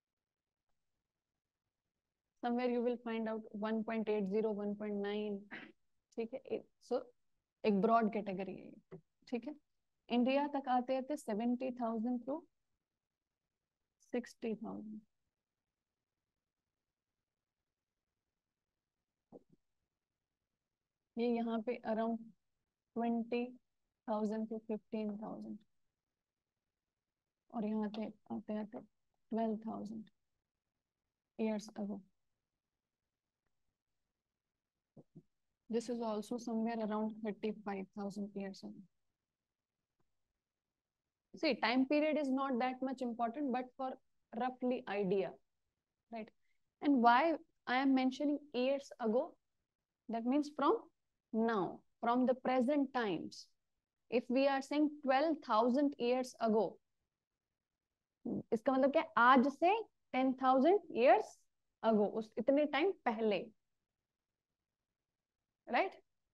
somewhere you will find out 1.80 1.9, ठीक है। सो एक ब्रॉड कैटेगरी है ये, ठीक है। इंडिया तक आते आते 70,000 टू 60,000, ये यहाँ पे अराउंड 20,000 टू 15,000, और यहाँ पे आते आते 12,000 years ago. This is also somewhere around 35,000 years ago. See, time period is not that much important, but for roughly idea, right? And why I am mentioning years ago? That means from now, from the present times. If we are saying 12,000 years ago, इसका मतलब क्या? आज से 10,000 years ago, उस इतने time पहले, right?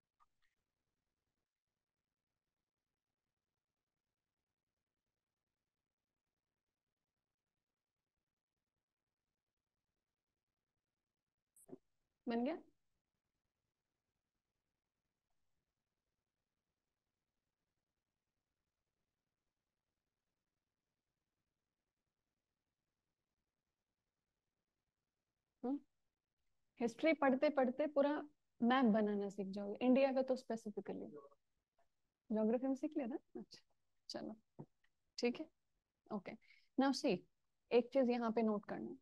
बन गया? हिस्ट्री पढ़ते पढ़ते पूरा मैप बनाना सीख जाओगे, इंडिया का तो स्पेसिफिकली। ज्योग्राफी में सीख लिया था? अच्छा, चलो ठीक है, ओके। नाउ सी, एक चीज यहाँ पे नोट करना,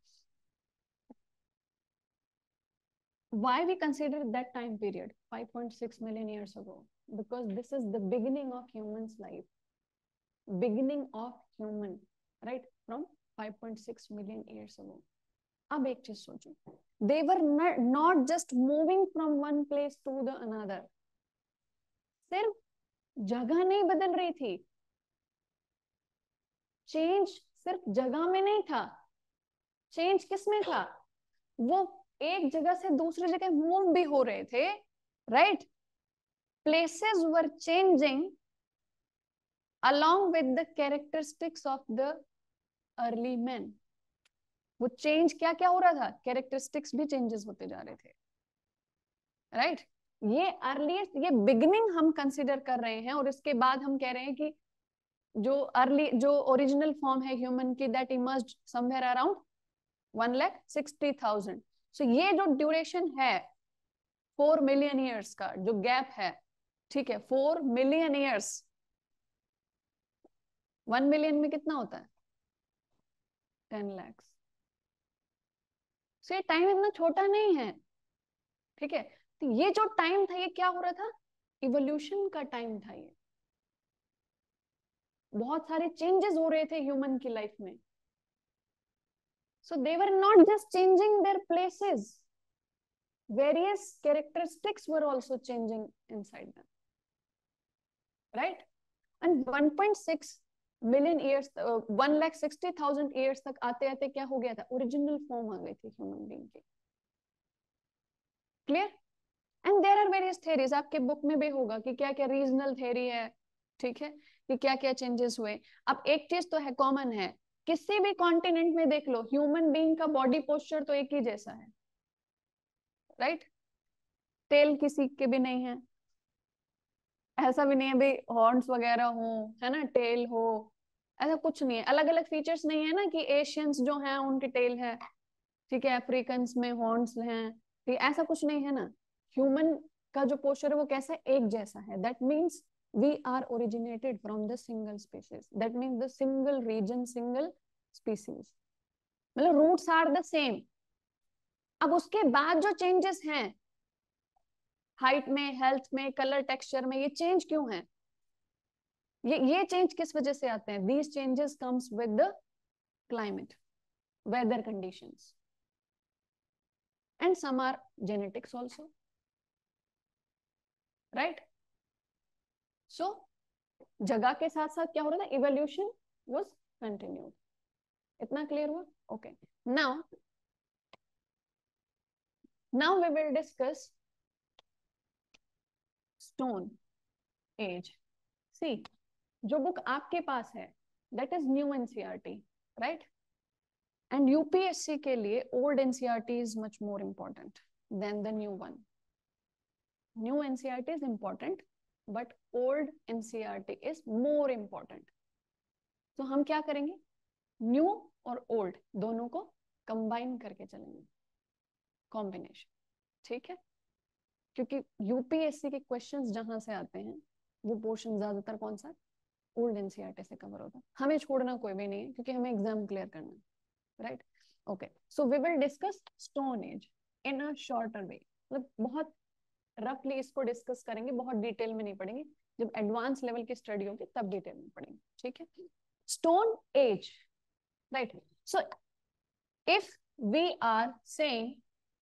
why we consider that time period 5.6 million years ago, because this is the beginning of human's life, beginning of human, right, from 5.6 million years ago. अब एक चीज सोचो, they were not just moving from one place to the another, सिर्फ जगह नहीं बदल रही थी, चेंज सिर्फ जगह में नहीं था, चेंज किस में था? वो एक जगह से दूसरी जगह मूव भी हो रहे थे, right? Places were changing along with the characteristics of the early men. वो चेंज क्या क्या हो रहा था? कैरेक्टरिस्टिक्स भी चेंजेस होते जा रहे थे, राइट? ये अर्लीस्ट, ये बिगिनिंग हम कंसिडर कर रहे हैं, और इसके बाद हम कह रहे हैं कि जो अर्ली, जो ओरिजिनल फॉर्म है ह्यूमन की, that emerged somewhere around 1,60,000। So ये जो ड्यूरेशन है 4 मिलियन ईयर्स का जो गैप है, ठीक है, 4 मिलियन ईयर्स, 1 मिलियन में कितना होता है? 10 lakhs। सो ये टाइम इतना छोटा नहीं है, ठीक है। तो ये जो टाइम था, ये क्या हो रहा था? इवोल्यूशन का टाइम था। ये बहुत सारे चेंजेस हो रहे थे ह्यूमन की लाइफ में। So they were not just changing their places, various characteristics were also changing inside them, right? And 1.6 million years, 1,60,000 years तक आते आते क्या हो गया था? ओरिजिनल फॉर्म आ गई थी ह्यूमन बीइंग की। Clear? And there are various theories, आपके बुक में भी होगा कि क्या क्या रीजनल थ्योरी है, ठीक है, कि क्या क्या चेंजेस हुए। अब एक चीज तो है, कॉमन है, किसी भी कॉन्टिनेंट में देख लो, ह्यूमन बीइंग का बॉडी पोस्चर तो एक ही जैसा है, राइट? टेल किसी के भी नहीं है, ऐसा भी नहीं है भाई हॉर्न्स वगैरह हो, है ना, टेल हो, ऐसा कुछ नहीं है। अलग अलग फीचर्स नहीं है ना कि एशियंस जो हैं उनके टेल है, ठीक है, अफ्रीकन में हॉर्न्स हैं, ठीक है, ऐसा कुछ नहीं है ना। ह्यूमन का जो पोस्चर है वो कैसा है? एक जैसा है। That means we are originated from the single species, that means the single region, single species, मतलब रूट्स आर द सेम। अब उसके बाद जो चेंजेस हैं हाइट में, हेल्थ में, कलर टेक्सचर में, ये चेंज क्यों है? ये चेंज किस वजह से आते हैं? These changes comes with the climate, weather conditions, and some are genetics also, right? So जगह के साथ साथ क्या हो रहा था? Evolution was continued. इतना क्लियर हुआ? Okay, now we will discuss stone. Age, see जो बुक आपके पास है that is new NCERT, right, and UPSC के old NCERT is much more important than the new one. New NCERT is important but old NCERT is more important. तो हम क्या करेंगे, new और ओल्ड दोनों को कंबाइन करके चलेंगे, कॉम्बिनेशन, ठीक है. क्योंकि यूपीएससी के क्वेश्चंस जहां से आते हैं वो पोर्शन ज्यादातर कौन सा, ओल्ड एनसीईआरटी से कवर होता है. हमें छोड़ना कोई भी नहीं है क्योंकि हमें एग्जाम क्लियर करना है, right. Okay, so we will discuss stone age in a shorter way. मतलब बहुत रफली इसको डिस्कस करेंगे, बहुत डिटेल में नहीं पढ़ेंगे. जब एडवांस लेवल की स्टडी होगी तब डिटेल में पढ़ेंगे, ठीक है. Stone age, right. So if we are saying,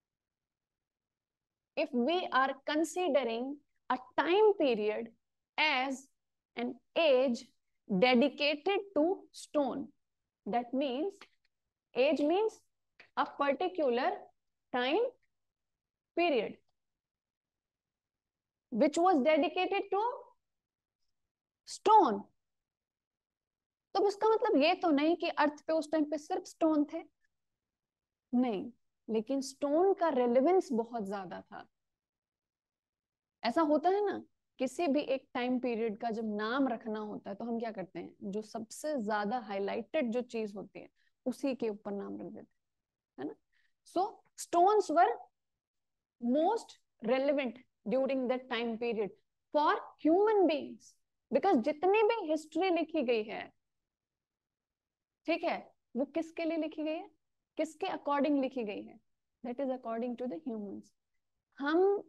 if we are considering a time period as an age dedicated to stone, that means age means a particular time period which was dedicated to stone. तो इसका मतलब ये तो नहीं कि अर्थ पे उस time पे सिर्फ स्टोन थे, नहीं, लेकिन स्टोन का रेलेवेंस बहुत ज्यादा था. ऐसा होता है ना, किसी भी एक टाइम पीरियड का जब नाम रखना होता है तो हम क्या करते हैं, जो सबसे ज्यादा हाईलाइटेड जो चीज होती है उसी के ऊपर नाम रख देते हैं, है ना. So stones were most relevant during that time period for human beings, because जितनी भी हिस्ट्री लिखी गई है, ठीक है, वो किसके लिए लिखी गई है, किसके अकॉर्डिंग लिखी गई है, that is according to the humans. Hmm,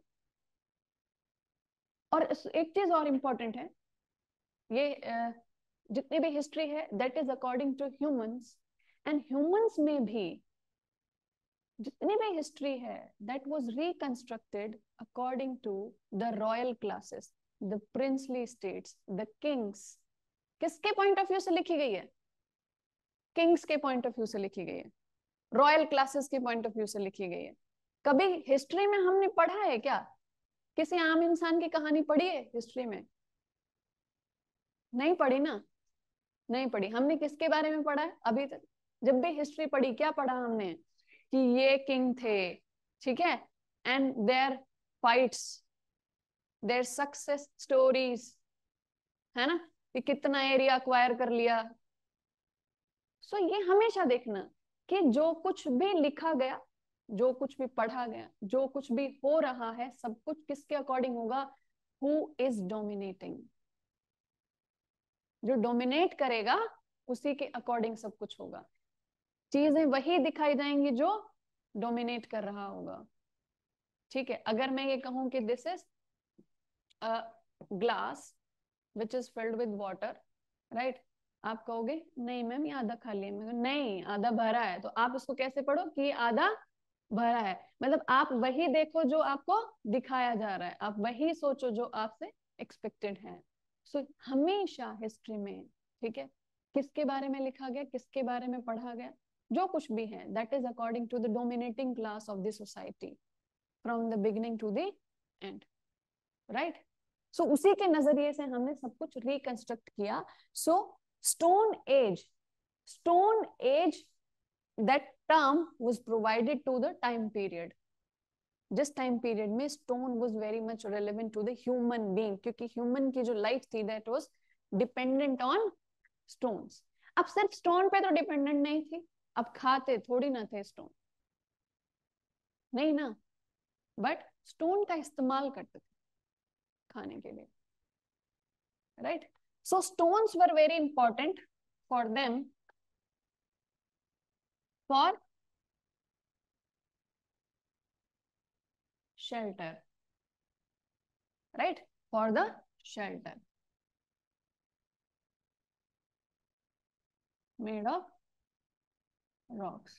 और एक चीज और इम्पोर्टेंट है, ये जितनी भी हिस्ट्री है that is according to humans, and humans में भी जितनी भी हिस्ट्री है that was reconstructed according to the royal classes, the princely states, the kings. किसके पॉइंट ऑफ व्यू से लिखी गई है, किंग्स के पॉइंट ऑफ व्यू से लिखी गई है, रॉयल क्लासेस के पॉइंट ऑफ व्यू से लिखी गई है. कभी हिस्ट्री में हमने पढ़ा है क्या, किसी आम इंसान की कहानी पढ़ी है हिस्ट्री में, नहीं पढ़ी ना, नहीं पढ़ी. हमने किसके बारे में पढ़ा है अभी तक, जब भी हिस्ट्री पढ़ी क्या पढ़ा हमने, कि ये किंग थे, ठीक है, and their fights, their success stories, है ना, कि कितना एरिया अक्वायर कर लिया. सो ये हमेशा देखना कि जो कुछ भी लिखा गया, जो कुछ भी पढ़ा गया, जो कुछ भी हो रहा है, सब कुछ किसके अकॉर्डिंग होगा, हु इज डोमिनेटिंग. जो डोमिनेट करेगा उसी के अकॉर्डिंग सब कुछ होगा. चीजें वही दिखाई जाएंगी जो डोमिनेट कर रहा होगा, ठीक है. अगर मैं ये कहूं कि this is a glass which is filled with water, right, आप कहोगे नहीं मैम ये आधा खाली है, मैं नहीं आधा भरा है. तो आप उसको कैसे पढ़ो कि ये आधा भरा है, मतलब आप वही देखो जो आपको दिखाया जा रहा है, आप वही सोचो जो आपसे एक्सपेक्टेड है. सो हमेशा हिस्ट्री में, ठीक है, किसके बारे में लिखा गया, किसके बारे में पढ़ा गया, जो कुछ भी है that is according to the dominating class of the society from the beginning to the end, right. So उसी के नजरिए से हमने सब कुछ रिकंस्ट्रक्ट किया. सो stone age, stone age, that term was provided to the time period, जिस टाइम पीरियड में stone was very much relevant to the human being, क्योंकि ह्यूमन की जो लाइफ थी that was dependent on stones. अब सिर्फ स्टोन पे तो डिपेंडेंट नहीं थी, अब खाते थोड़ी ना थे स्टोन, नहीं ना, बट स्टोन का इस्तेमाल करते थे खाने के लिए, right. So stones were very important for them for shelter, right, for the shelter made of rocks,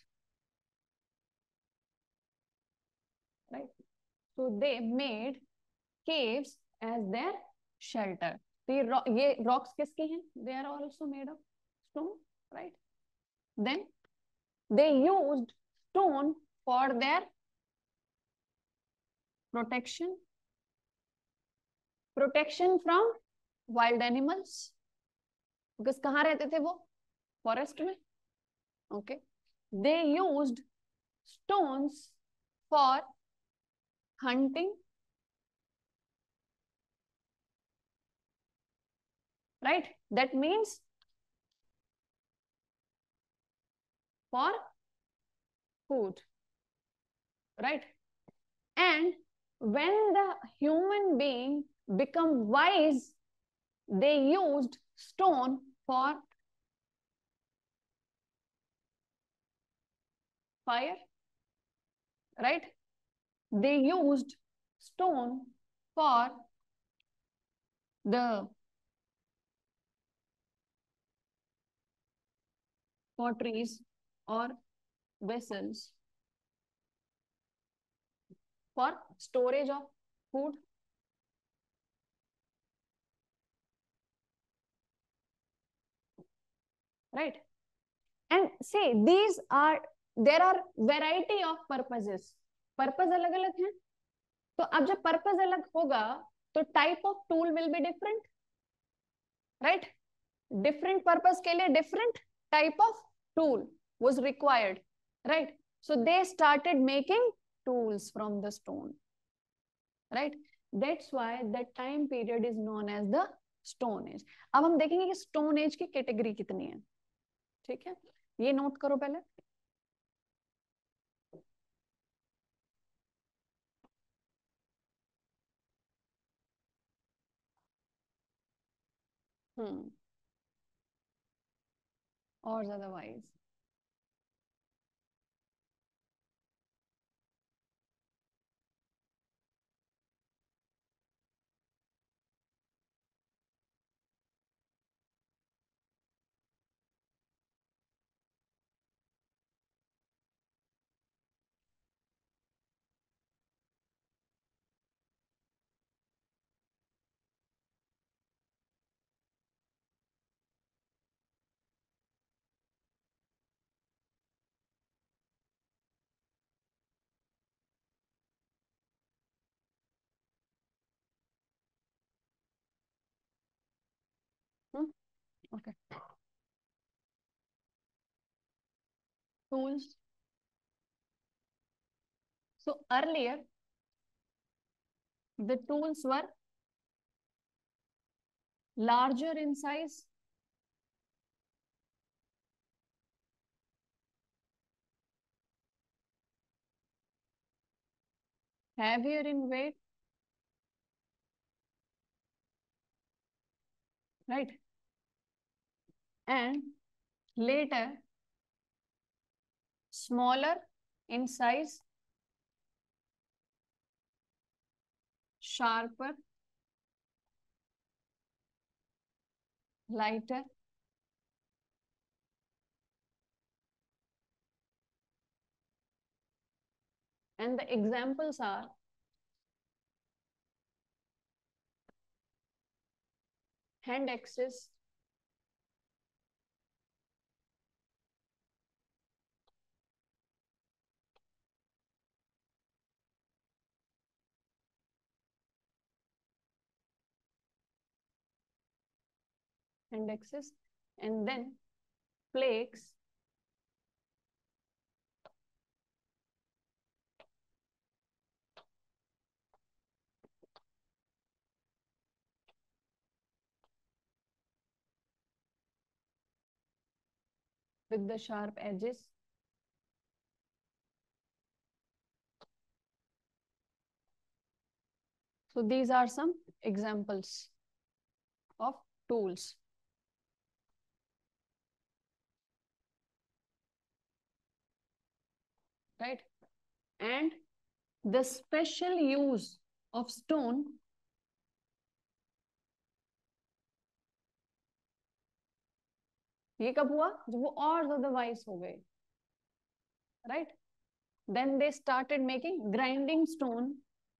right. So they made caves as their shelter. ये rocks किसकी हैं, they are also made of stone, right. Then they used stone for their protection, protection from wild animals, because कहाँ रहते थे वो, forest में. Okay, they used stones for hunting, right? That means for food, right? And when the human being become wise, they used stone for fire, right? They used stone for the potteries or vessels for storage of food, right? And see, these are, there are variety of purposes. Purpose अलग अलग हैं, तो अब जब purpose अलग होगा तो type of tool will be different, right? Different purpose के लिए different type of tool was required, right? So they started making tools from the stone, right? That's why that time period is known as the stone age. अब हम देखेंगे कि stone age की category कितनी है. ठीक है, ये नोट करो पहले. और ज्यादा wise. Okay. Tools. So earlier, the tools were larger in size, heavier in weight, right? And later, smaller in size, sharper, lighter, and the examples are hand axes, and then flakes, with the sharp edges. So these are some examples of tools. Right? And the special use of stone ये कब हुआ? जब वो और ज्यादा wise हो गए, राइट? Then they started making grinding stone,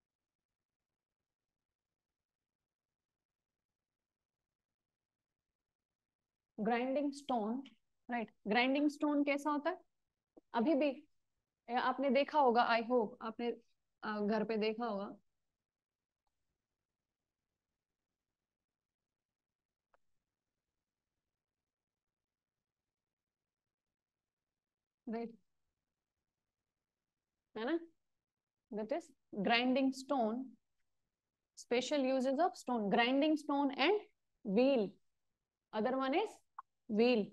right? Grinding stone कैसा होता है? अभी भी आपने देखा होगा, आई होप आपने घर पे देखा होगा. राइट, है ना, that is grinding stone, special uses of stone, grinding stone and wheel, other one is wheel,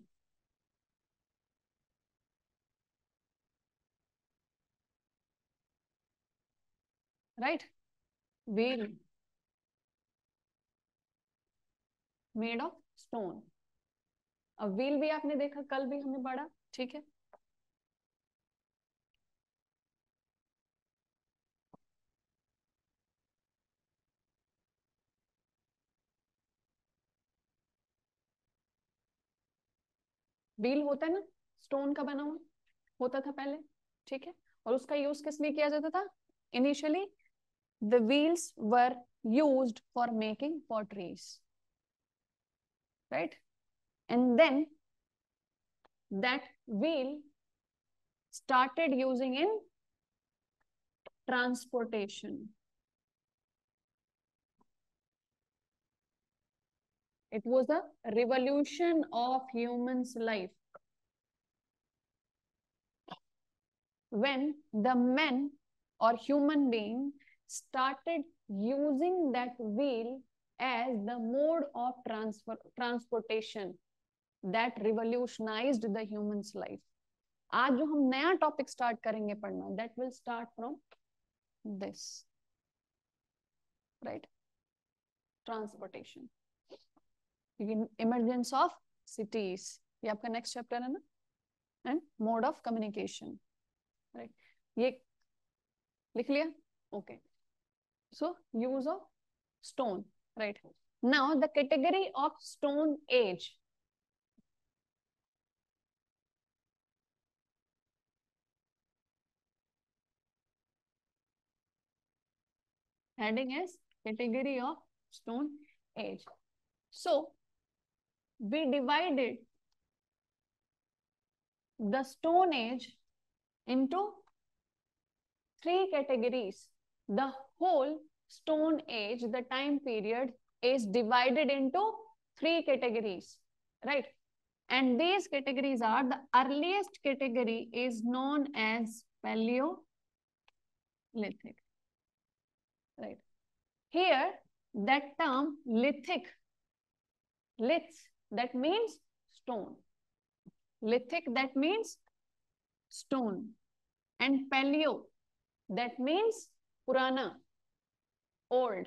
right, wheel made of stone. अब व्हील भी आपने देखा, कल भी हमने पढ़ा, ठीक है। व्हील होता है ना, स्टोन का बना हुआ होता था पहले, ठीक है। और उसका यूज किस लिए किया जाता था? Initially the wheels were used for making potteries, right, and then that wheel started using in transportation. It was a revolution of humans' life when the men or human being started using that wheel as the mode of transportation that revolutionized the human's life. आज जो हम नया topic start करेंगे पढ़ना, that will start from this, right, transportation, emergence of cities, ये आपका next chapter है ना, and mode of communication, right, ये लिख लिया, okay. So use of stone, right. Now the category of stone age, heading is category of stone age. So we divided the stone age into three categories. The whole stone age, the time period, is divided into three categories, right? And these categories are, the earliest category is known as Paleolithic, right? Here, that term lithic, liths, that means stone. Lithic, that means stone. And paleo, that means purana, old.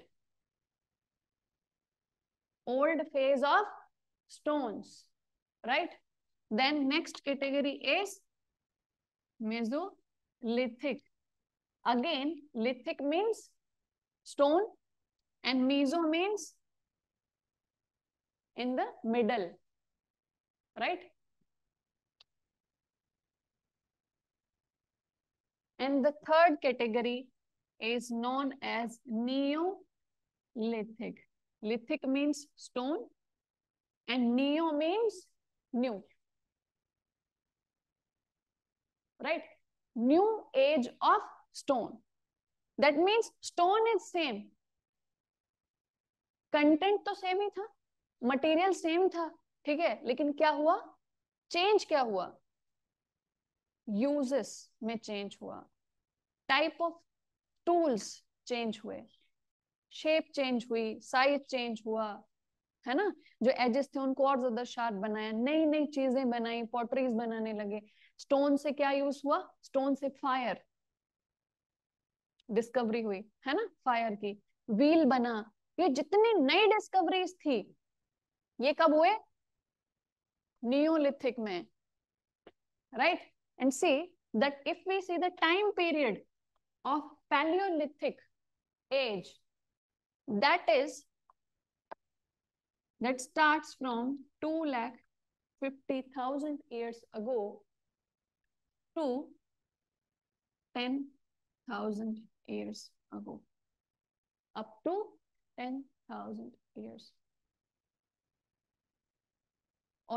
Old phase of stones, right? Then next category is Mesolithic. Again, lithic means stone and meso means in the middle, right? And the third category is known as Neolithic. Lithic means stone and neo means new, right? New age of stone. That means stone is same, content तो same ही था, material same था, ठीक है, लेकिन क्या हुआ, change क्या हुआ, यूजेस में चेंज हुआ, टाइप ऑफ टूल्स चेंज हुए, शेप चेंज हुई, साइज चेंज हुआ, है ना, जो एजेस थे उनको और ज्यादा शार्प बनाया, नई नई चीजें बनाई, पॉटरीज बनाने लगे। स्टोन से क्या यूज हुआ, स्टोन से फायर डिस्कवरी हुई, है ना, फायर की, व्हील बना, ये जितनी नई डिस्कवरीज थी ये कब हुए, नियोलिथिक में, right. And see that if we see the time period of paleolithic age, that starts from 2,50,000 years ago to 10,000 years ago, up to 10,000 years, or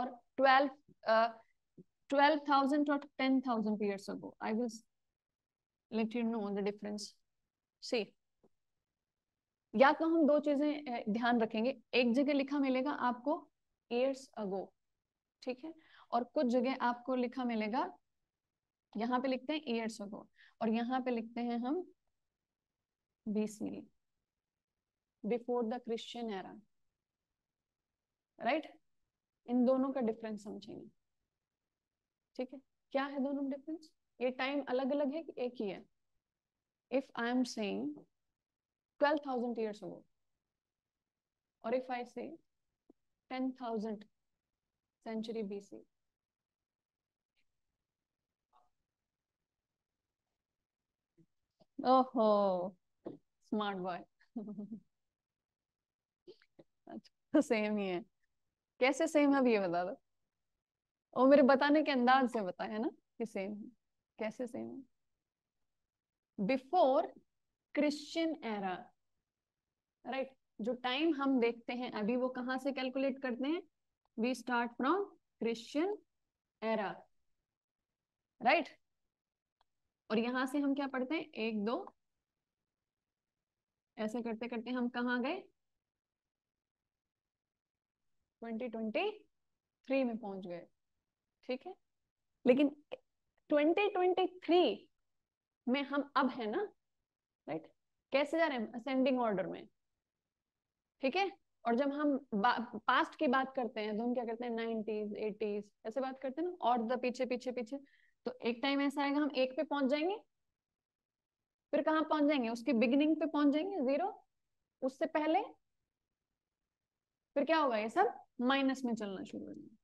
12,000 or 10,000 years ago. I will let you know the difference. See, या तो हम दो चीजें ध्यान रखेंगे, एक जगह लिखा मिलेगा आपको years ago, ठीक है, और कुछ जगह आपको लिखा मिलेगा यहाँ पे लिखते हैं ईयर्स अगो, और यहाँ पे लिखते हैं हम BC, before the Christian era, right. इन दोनों का डिफरेंस समझेंगे, ठीक है। क्या है दोनों डिफरेंस? ये टाइम अलग अलग है कि एक ही है? If I am saying 12,000 years ago, और if I say 10,000 century BC, ओहो स्मार्ट बॉय। अच्छा, तो सेम ही है। कैसे सेम है अब ये बता दो। और मेरे बताने के अंदाज से बता, है ना कि सेम है। कैसे सेम है? Before Christian era, right. जो टाइम हम देखते हैं अभी वो कहाँ से कैलकुलेट करते हैं? We start from Christian era, right. और यहां से हम क्या पढ़ते हैं? एक दो, ऐसे करते करते हम कहाँ गए? 2023 में पहुंच गए, ठीक है। लेकिन 2023 में हम अब है ना, राइट। कैसे जा रहे हैं? असेंडिंग ऑर्डर में, ठीक है। और जब हम पास्ट की बात करते हैं तो हम क्या करते हैं? 90s 80s ऐसे बात करते हैं ना, और द पीछे पीछे पीछे। तो एक टाइम ऐसा आएगा हम एक पे पहुंच जाएंगे, फिर कहाँ पहुंच जाएंगे? उसकी बिगिनिंग पे पहुंच जाएंगे, 0। उससे पहले फिर क्या होगा? ये सब माइनस में चलना शुरू हो जाएगा,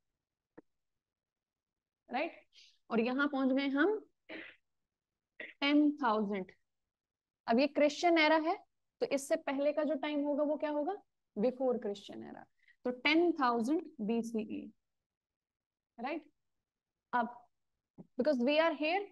राइट। और यहाँ पहुंच गए हम 10,000। अब ये क्रिश्चियन एरा है, तो इससे पहले का जो टाइम होगा वो क्या होगा? Before Christian era. तो 10,000 BCE, राइट। अब because we are here,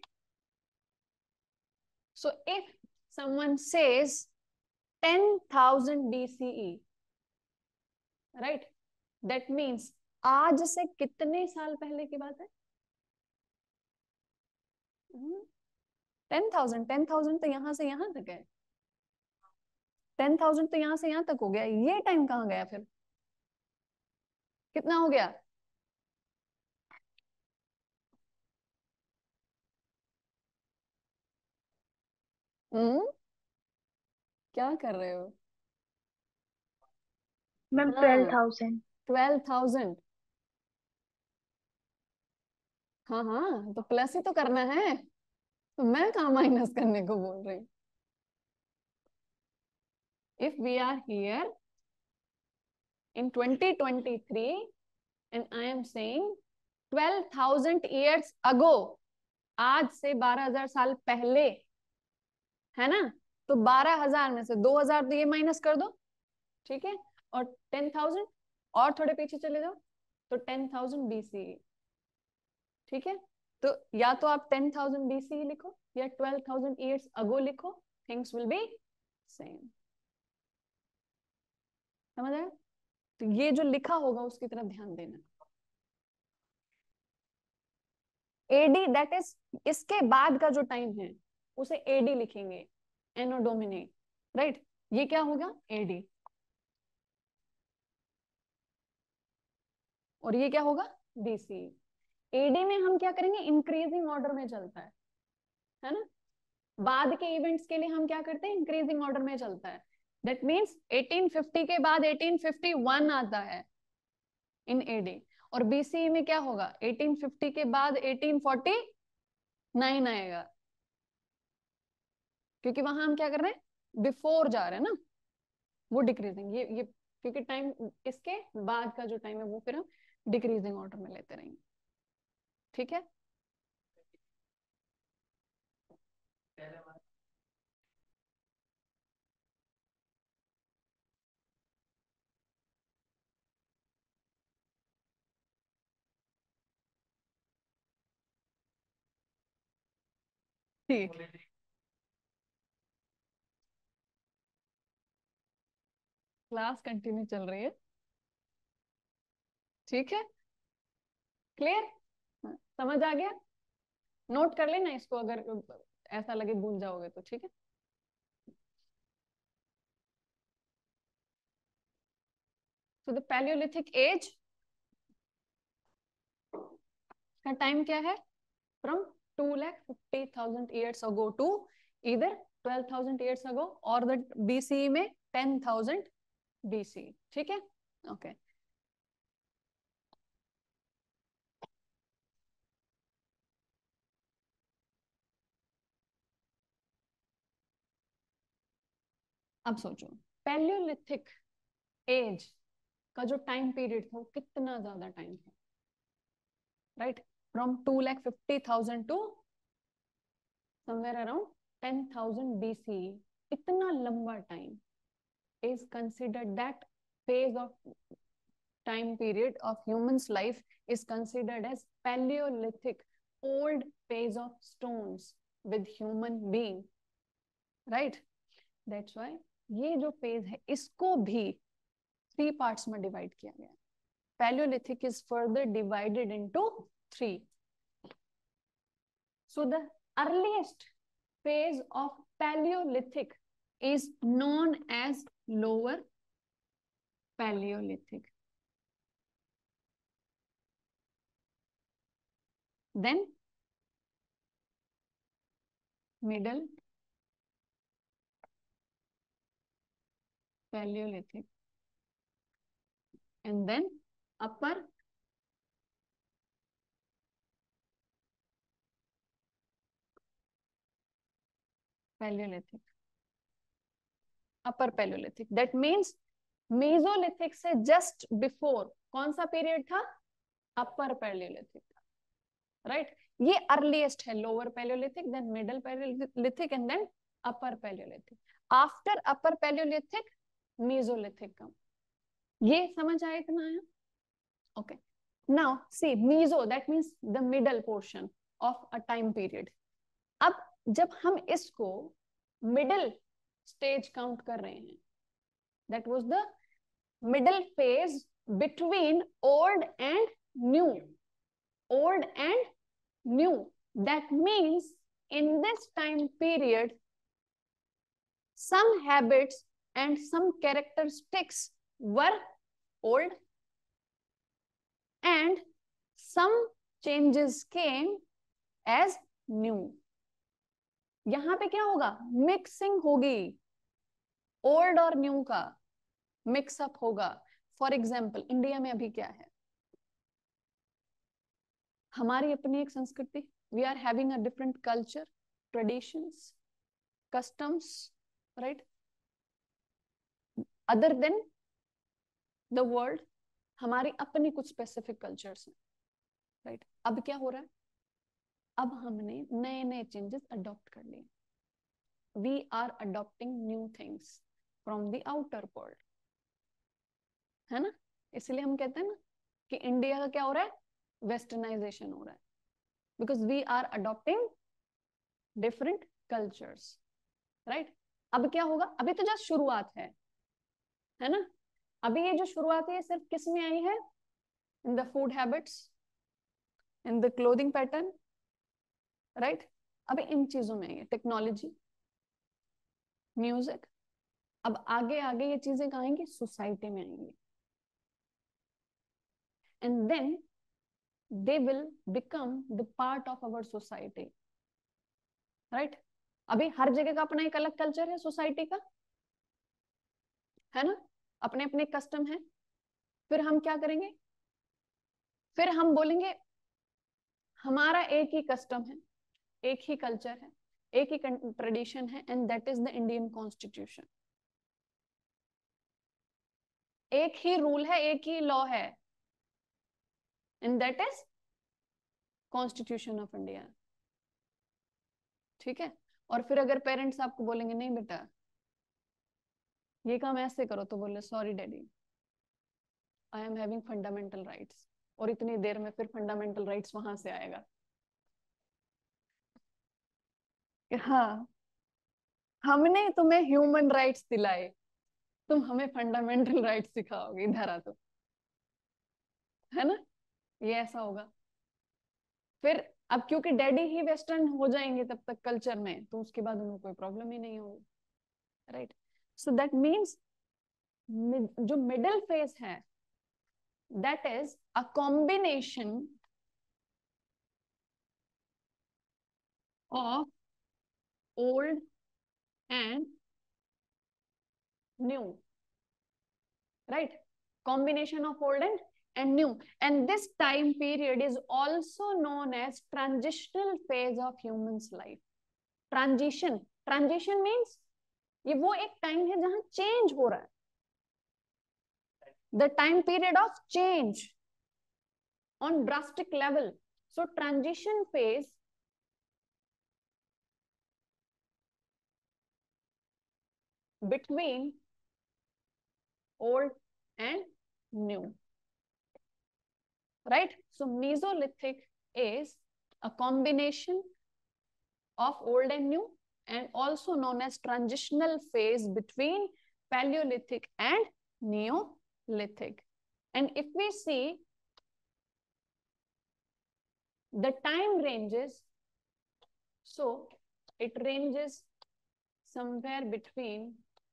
so if someone says 10,000 BCE, right, that means आज से कितने साल पहले की बात है? 10,000 तो यहां से यहां तक है। 10,000 तो यहां से यहां तक हो गया, ये टाइम कहाँ गया फिर? कितना हो गया? हम्म, क्या कर रहे हो? मैम हाँ, 12,000। 12,000। हाँ हाँ, तो प्लस ही तो करना है, तो मैं कहाँ माइनस करने को बोल रही हूँ। If we are here in 2023 and I am saying 12,000 years ago, आज से 12,000 साल पहले, है ना। तो 12,000 में से 2,000 तो ये माइनस कर दो, ठीक है। और 10,000 और थोड़े पीछे चले जाओ, तो 10,000 BCE, ठीक है। तो या तो आप 10,000 BCE लिखो या 12,000 years ago लिखो, थिंग्स विल बी सेम। समझ आया? तो ये जो लिखा होगा उसकी तरफ ध्यान देना। एडी दैट इज, इसके बाद का जो टाइम है उसे एडी लिखेंगे, एनो डोमिनी, राइट। ये क्या होगा? एडी। और ये क्या होगा? BC। एडी में हम क्या करेंगे? इंक्रीजिंग ऑर्डर में चलता है ना। बाद के इवेंट्स के लिए हम क्या करते हैं? इंक्रीजिंग ऑर्डर में चलता है। दैट मीन्स 1850 के बाद 1851 आता है इन एडी। और BC में क्या होगा? 1850 के बाद 1849 आएगा, क्योंकि वहां हम क्या कर रहे हैं? बिफोर जा रहे हैं ना, वो डिक्रीजिंग। ये क्योंकि टाइम इसके बाद का जो टाइम है वो फिर हम डिक्रीजिंग ऑर्डर में लेते रहेंगे, ठीक है। ठीक, क्लास कंटिन्यू चल रही है, ठीक है। क्लियर? समझ आ गया? नोट कर लेना इसको, अगर ऐसा लगे भूल जाओगे तो, ठीक है। सो द पैलियोलिथिक एज का टाइम क्या है? From 2,50,000 years ago to either 12,000 years ago or the BCE में 10,000 BCE. ठीक है, ओके. अब सोचो पैलियोलिथिक एज का जो टाइम पीरियड था वो कितना ज्यादा टाइम था, right? From 2,50,000 to somewhere around 10,000 BCE. इतना लंबा time is considered, that phase of time period of human's life is considered as Paleolithic, old phase of stones with human being, right? That's why ये जो phase है इसको भी 3 parts में divide किया गया. Paleolithic is further divided into 3. So the earliest phase of Paleolithic is known as Lower Paleolithic. Then Middle Paleolithic, and then Upper Paleolithic. Upper Paleolithic. That means Mesolithic से just before कौन सा period था? Upper Paleolithic था, right? ये earliest है Lower Paleolithic, then Middle Paleolithic, and then Upper Paleolithic. After Upper Paleolithic, Mesolithic come. ये समझ आया इतना है? Okay. Now see Meso, that means the middle portion of a time period. अब जब हम इसको middle stage count कर रहे हैं, that was the middle phase between old and new. Old and new. That means in this time period, some habits and some characteristics were old and some changes came as new. यहां पे क्या होगा? Mixing होगी, old और new का mix up होगा. For example India में अभी क्या है? हमारी अपनी एक संस्कृति, we are having a different culture, traditions, customs, right? Other than the world, हमारी अपनी कुछ स्पेसिफिक कल्चर्स हैं, राइट? अब क्या हो रहा है? अब हमने नए नए चेंजेस अडॉप्ट कर लिए. We are adopting new things from the outer world, है ना? इसलिए हम कहते हैं ना कि इंडिया का क्या हो रहा है? वेस्टर्नाइजेशन हो रहा है, because we are adopting different cultures, right? अब क्या होगा? अभी तो जस्ट शुरुआत है ना? अभी ये जो शुरुआत है सिर्फ किस में आई है? In the food habits, in the clothing pattern, right? अभी इन चीजों में आई है. Technology, music. अब आगे आगे ये चीजें कहाँ आएंगी? सोसाइटी में आएंगी. And then they will become the part of our society, right? अभी हर जगह का अपना एक अलग कल्चर है सोसाइटी का, है ना? अपने अपने कस्टम है. फिर हम क्या करेंगे? फिर हम बोलेंगे हमारा एक ही कस्टम है, एक ही कल्चर है, एक ही ट्रेडिशन है, and that is the Indian constitution. एक ही रूल है, एक ही लॉ है, and that is constitution of India. ठीक है? और फिर अगर पेरेंट्स आपको बोलेंगे नहीं बेटा ये काम ऐसे करो, तो बोले sorry daddy, I am having fundamental rights. और इतनी देर में फिर फंडामेंटल राइट्स वहां से आएगा. हाँ, हमने तुम्हें ह्यूमन राइट्स दिलाए, तुम हमें फंडामेंटल राइट्स सिखाओगे, इधर आ. तो है ना? ये ऐसा होगा. फिर अब क्योंकि डैडी ही वेस्टर्न हो जाएंगे तब तक कल्चर में, तो उसके बाद उनको कोई प्रॉब्लम ही नहीं होगी, राइट? सो दैट मीन्स जो मिडिल फेज है that is a combination of old and new, right? Combination of old and new. And this time period is also known as transitional phase of humans life. Transition means ये वो एक time है जहां change हो रहा है, the time period of change on drastic level. So transition phase between old and new, right? So Mesolithic is a combination of old and new, and also known as transitional phase between Paleolithic and Neolithic. And if we see the time ranges, so it ranges somewhere between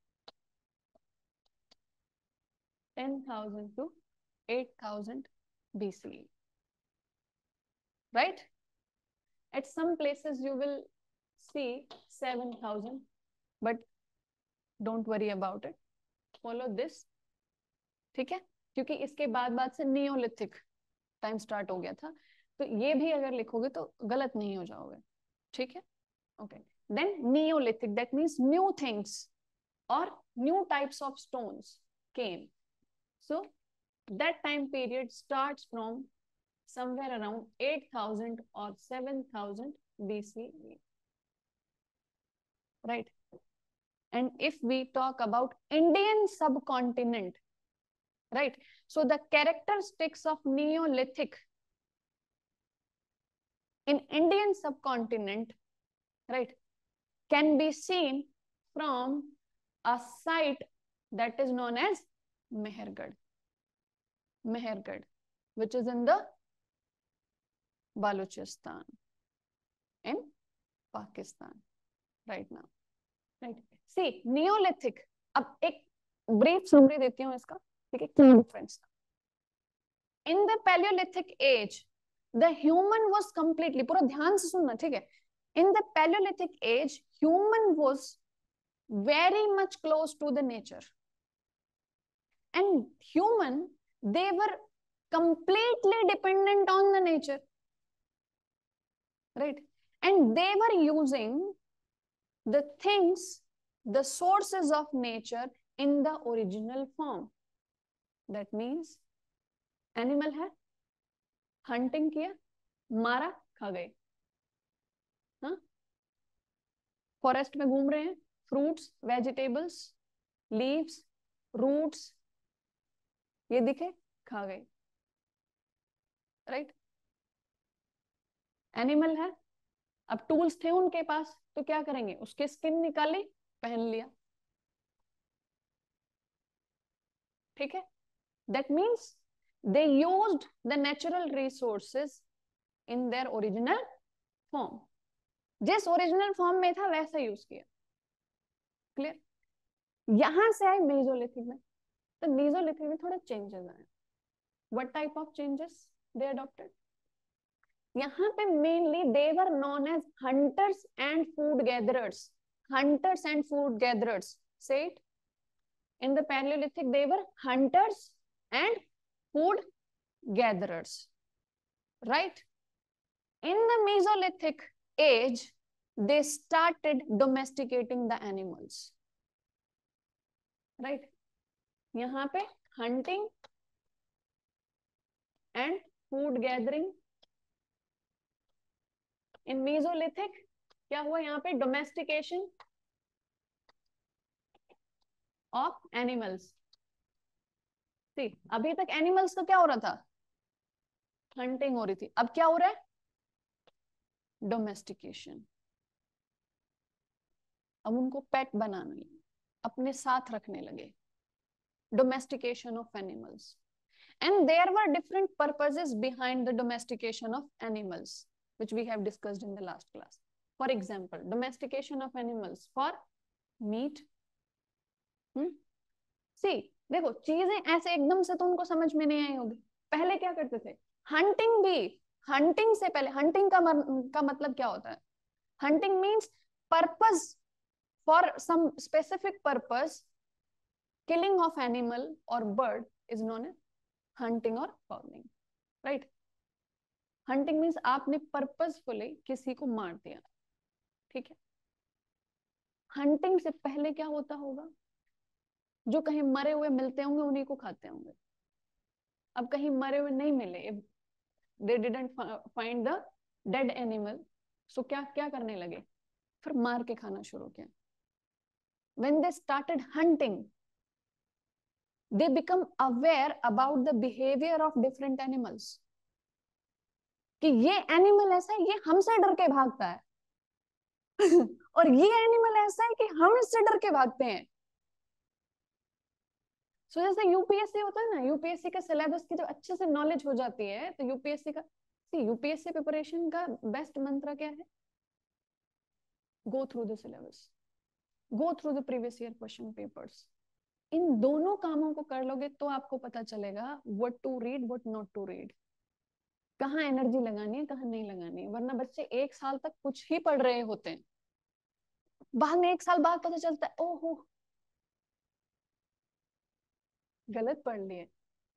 10,000 to 8,000 BCE, right? At some places you will see 7,000, but don't worry about it. Follow this, ठीक है? क्योंकि इसके बाद से Neolithic time start हो गया था, तो ये भी अगर लिखोगे तो गलत नहीं हो जाओगे, ठीक है? Okay, then Neolithic, that means new things और new types of stones came. So that time period starts from somewhere around 8,000 or 7,000 BCE, right? And if we talk about Indian subcontinent, right? So the characteristics of Neolithic in Indian subcontinent, right, can be seen from a site that is known as Mehergarh, which is in the Balochistan in Pakistan right now, right? See, Neolithic, अब एक brief summary देती हूँ इसका, ठीक है? क्या difference? In the Paleolithic age, the human was completely, पूरा ध्यान से सुनना, ठीक है? In the Paleolithic age, human was very much close to the nature. And human, they were completely dependent on the nature, right? And they were using the things, the sources of nature in the original form. That means animal है, hunting किया, मारा, खा गए. हाँ, forest में घूम रहे हैं, फ्रूट्स, वेजिटेबल्स, लीव्स, रूट्स, ये दिखे, खा गए, राइट? एनिमल है, अब टूल्स थे उनके पास, तो क्या करेंगे? उसके स्किन निकाली, पहन लिया, ठीक है? That means they used the natural resources in their original form. जिस ओरिजिनल फॉर्म में था वैसा यूज किया. क्लियर? यहां से आए मेसोलिथिक में, तो मेसोलिथिक में थोड़ा चेंजेस आए. What type of changes they adopted? यहाँ पे mainly they were known as hunters and food gatherers. Hunters and food gatherers. Say it. In the Paleolithic they were hunters and food gatherers, right? In the Mesolithic age, they started domesticating the animals, right? यहाँ पे hunting and food gathering. In Mesolithic क्या हुआ? यहाँ पे domestication of animals. See, अभी तक animals का क्या हो रहा था? हंटिंग हो रही थी. अब क्या हो रहा है? डोमेस्टिकेशन. अब उनको पेट बनाने लगे, अपने साथ रखने लगे. Domestication of animals. And there were different purposes behind the domestication of animals, which we have discussed in the last class. For example, domestication of animals for meat. See, देखो, चीजें ऐसे एकदम से तो उनको समझ में नहीं आई होगी. पहले क्या करते थे? हंटिंग भी, हंटिंग से पहले, हंटिंग का मतलब क्या होता है? Hunting means purpose, for some specific purpose. Killing of animal or bird is known as hunting or fowling, right? Hunting means आपने purposefully किसी को मार दिया, ठीक है? हंटिंग से पहले क्या होता होगा? जो कहीं मरे हुए मिलते होंगे उन्हीं को खाते होंगे। अब कहीं मरे हुए नहीं मिले, they didn't find the dead animal, so क्या क्या करने लगे? फिर मार के खाना शुरू किया। When they started hunting, they become aware about the behavior of different animals, कि ये एनिमल ऐसा है, ये हमसे डर के भागता है और ये एनिमल ऐसा है कि हम इससे डर के भागते हैं। सो जैसे यूपीएससी होता है ना, यूपीएससी के सिलेबस की जब अच्छे से नॉलेज हो जाती है तो यूपीएससी का, यूपीएससी प्रिपरेशन का बेस्ट मंत्र क्या है? Go through the syllabus, go through the previous year question papers. इन दोनों कामों को कर लोगे तो आपको पता चलेगा what to read, what not to read, कहाँ एनर्जी लगानी है, कहाँ नहीं लगानी है। वरना बच्चे एक साल तक कुछ ही पढ़ रहे होते हैं, बाद में एक साल बाद पता चलता है ओहो गलत पढ़ लिए,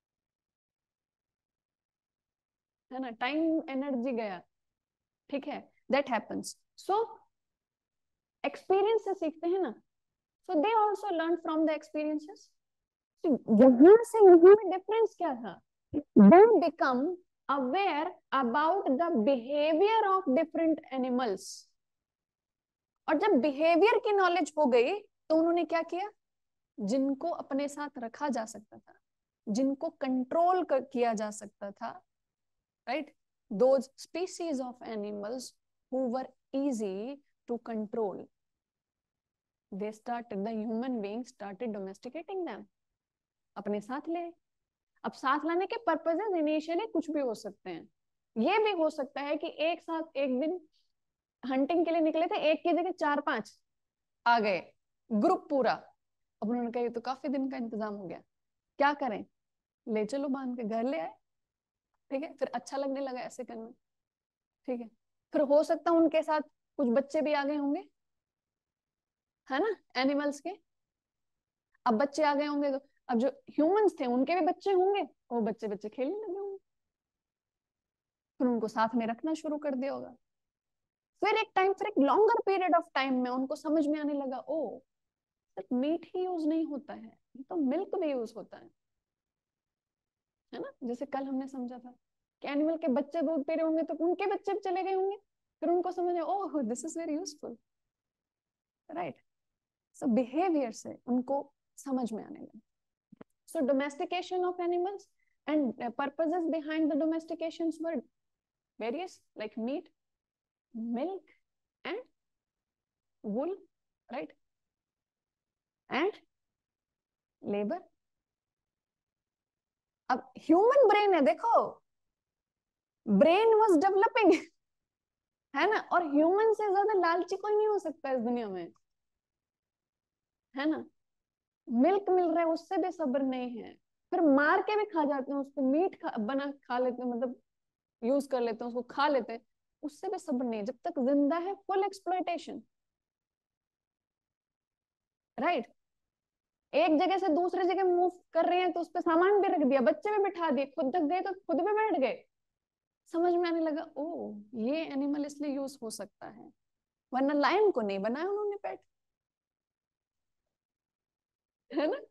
है ना, टाइम एनर्जी गया, ठीक है? That happens. सो एक्सपीरियंस से सीखते हैं ना, so they also learn from the experiences. यहां से यहां में डिफरेंस क्या था? They become aware about the behaviour of different animals. और जब बिहेवियर की नॉलेज हो गई तो उन्होंने क्या किया? जिनको अपने साथ रखा जा सकता था, जिनको कंट्रोल किया जा सकता था, right, those species of animals who were easy to control, they started, the human beings started domesticating them, अपने साथ ले। अब साथ लाने के पर्पसेस इनिशियली कुछ भी हो सकते हैं। ये भी हो सकता है कि एक साथ एक दिन हंटिंग के लिए निकले थे, एक की जगह 4-5 आ गए, ग्रुप पूरा। अब उन्होंने कहा ये तो काफी दिन का इंतजाम हो गया, क्या करें? ले चलो बांध के घर ले आए, ठीक है? फिर अच्छा लगने लगा ऐसे करना, ठीक है? फिर हो सकता है उनके साथ कुछ बच्चे भी आ गए होंगे, है ना, एनिमल्स के। अब बच्चे आ गए होंगे तो अब जो ह्यूमंस थे उनके भी बच्चे होंगे, वो बच्चे बच्चे खेलने लगे होंगे, फिर उनको साथ में रखना शुरू कर दिया होगा। फिर एक टाइम, फिर एक लॉन्गर पीरियड ऑफ टाइम में उनको समझ में आने लगा, ओ सिर्फ मीट ही यूज नहीं होता है, तो मिल्क भी यूज होता है ना? जैसे कल हमने समझा था कि एनिमल के बच्चे दूध पी रहे होंगे तो उनके बच्चे भी चले गए होंगे, फिर उनको समझ आया oh this is very useful, right? So behaviour से उनको समझ में आने लगा। So domestication of animals and purposes behind the domestications were various, like meat, milk and wool, right, and labor। अब ह्यूमन ब्रेन है, देखो ब्रेन वाज डेवलपिंग है ना, और ह्यूमन से ज्यादा लालची कोई नहीं हो सकता इस दुनिया में, है ना? मिल्क मिल रहा है उससे भी सब्र नहीं है, फिर मार के भी खा जाते हैं उसको, मीट बना खा लेते हैं, मतलब यूज कर लेते हैं उसको, खा लेते हैं, उससे भी सब्र नहीं, जब तक जिंदा है फुल एक्सप्लॉयटेशन, राइट? एक जगह से दूसरी जगह मूव कर रहे हैं तो उस पर सामान भी रख दिया, बच्चे भी बिठा दिए, खुद तक गए तो खुद भी बैठ गए, समझ में आने लगा ओ ये एनिमल इसलिए यूज हो सकता है, वरना लायन को नहीं बनाया उन्होंने पेट, है ना,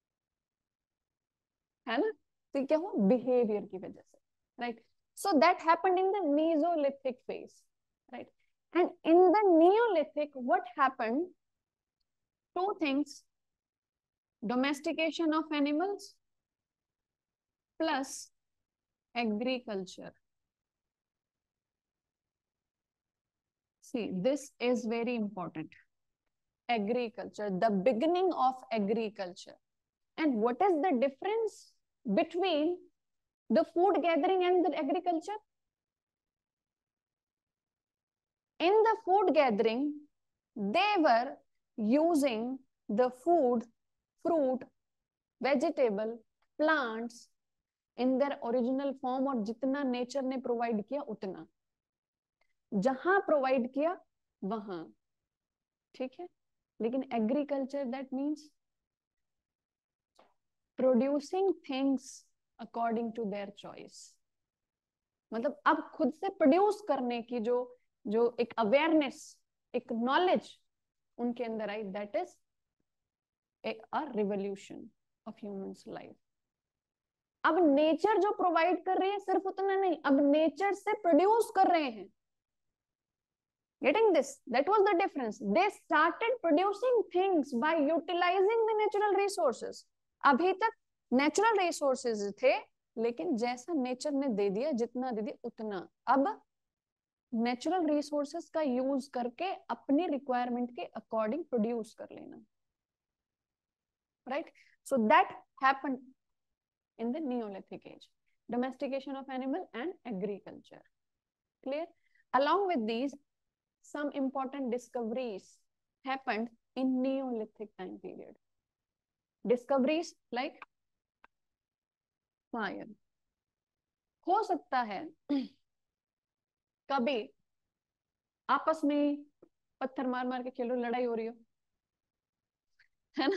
है ना? तो क्या हुआ? बिहेवियर की वजह से, right? So that happened in the Mesolithic phase, right? And in the Neolithic what happened? Two things, domestication of animals plus agriculture। See, this is very important, agriculture, the beginning of agriculture। And what is the difference between the food gathering and the agriculture? In the food gathering they were using the food, fruit, vegetable, plants in their original form, और जितना nature ने provide किया उतना, जहां provide किया वहां, ठीक है। लेकिन agriculture that means producing things according to their choice. मतलब अब खुद से प्रोड्यूस करने की जो जो एक अवेयरनेस, एक नॉलेज उनके अंदर आई, that is a revolution of humans life. अब नेचर जो प्रोवाइड कर रही है सिर्फ उतना नहीं, अब नेचर से प्रोड्यूस कर रहे हैं। Getting this? That was the difference. They started producing things by utilizing the natural resources. अभी तक नेचुरल रिसोर्सेज थे, लेकिन जैसा नेचर ने दे दिया, जितना दे दिया उतना, अब नेचुरल रिसोर्सेज का यूज करके अपनी रिक्वायरमेंट के अकॉर्डिंग प्रोड्यूस कर लेना, right? So that happened in the Neolithic age. Domestication of animal and agriculture. Clear? Along with these, some important discoveries happened in Neolithic time period. Discoveries like fire. हो सकता है कभी आपस में पत्थर मार मार के खेलो, लड़ाई हो रही हो, है ना?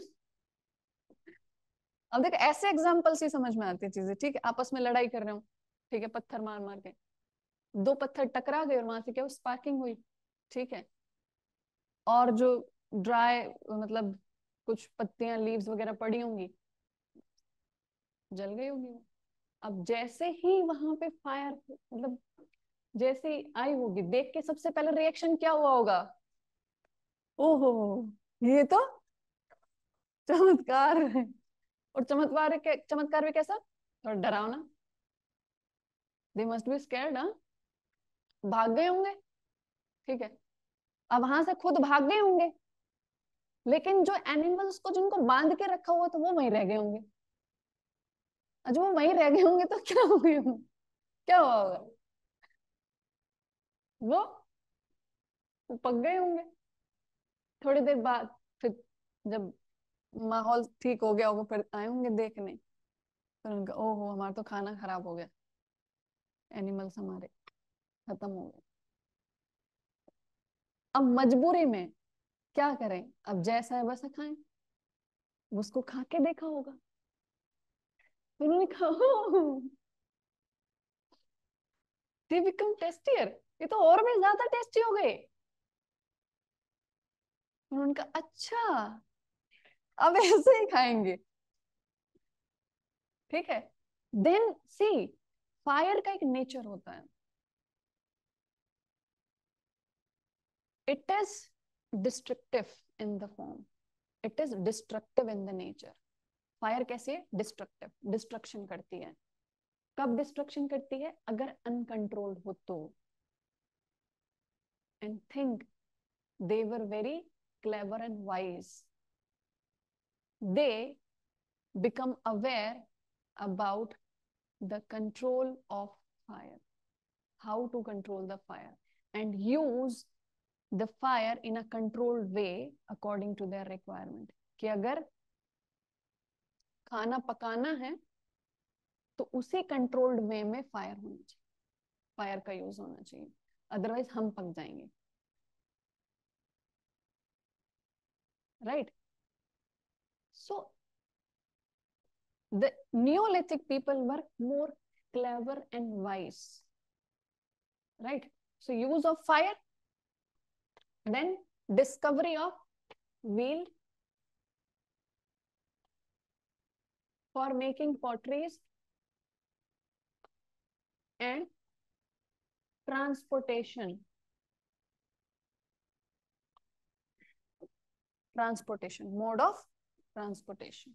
अब देख, ऐसे एग्जाम्पल से समझ में आती है चीजें, ठीक है? आपस में लड़ाई कर रहे हो, ठीक है, पत्थर मार मार के, दो पत्थर टकरा गए और वहां से क्या स्पार्किंग हुई, ठीक है। और जो ड्राई, मतलब कुछ पत्तियां, लीव्स वगैरह पड़ी होंगी, जल गई होगी। अब जैसे ही वहां पे फायर, मतलब जैसे ही आई होगी, देख के सबसे पहले रिएक्शन क्या हुआ होगा? ओहो, ये तो चमत्कार है। और चमत्कार, चमत्कार भी कैसा? थोड़ा डरावना। दे मस्ट बी स्कैर्ड, हाँ, भाग गए होंगे, ठीक है। अब वहां से खुद भाग गए होंगे, लेकिन जो एनिमल्स को जिनको बांध के रखा हुआ था वो वहीं रह गए होंगे। जो वो वहीं रह गए होंगे तो क्या हो गए होंगे? क्या हुआ होगा? वो पक गए होंगे। थोड़ी देर बाद फिर जब माहौल ठीक हो गया होगा, फिर आए होंगे देखने, फिर उनका ओहो, हमारा तो खाना खराब हो गया, एनिमल्स हमारे खत्म हो गए। अब मजबूरी में क्या करें? अब जैसा है वैसा खाएं। उसको खा के देखा होगा, फिर उन्होंने कहा दे बिकम टेस्टियर, ये तो और भी ज्यादा टेस्टी हो गए। उन्होंने कहा अच्छा, अब ऐसे ही खाएंगे, ठीक है। देन सी, फायर का एक नेचर होता है, it is destructive in the form, it is destructive in the nature. Fire कैसे है? डिस्ट्रक्टिव, डिस्ट्रक्शन करती है। कब डिस्ट्रक्शन करती है? अगर अनकंट्रोल्ड हो तो। And think, they were very clever and wise, they become aware about the control of fire, how to control the fire, and use the fire in a controlled way according to their requirement. कि अगर खाना पकाना है तो उसी controlled way में fire होना चाहिए, फायर का यूज होना चाहिए, अदरवाइज हम पक जाएंगे, right? So the Neolithic people were more clever and wise, right? So use of fire, then discovery of wheel for making potteries, and transportation, mode of transportation.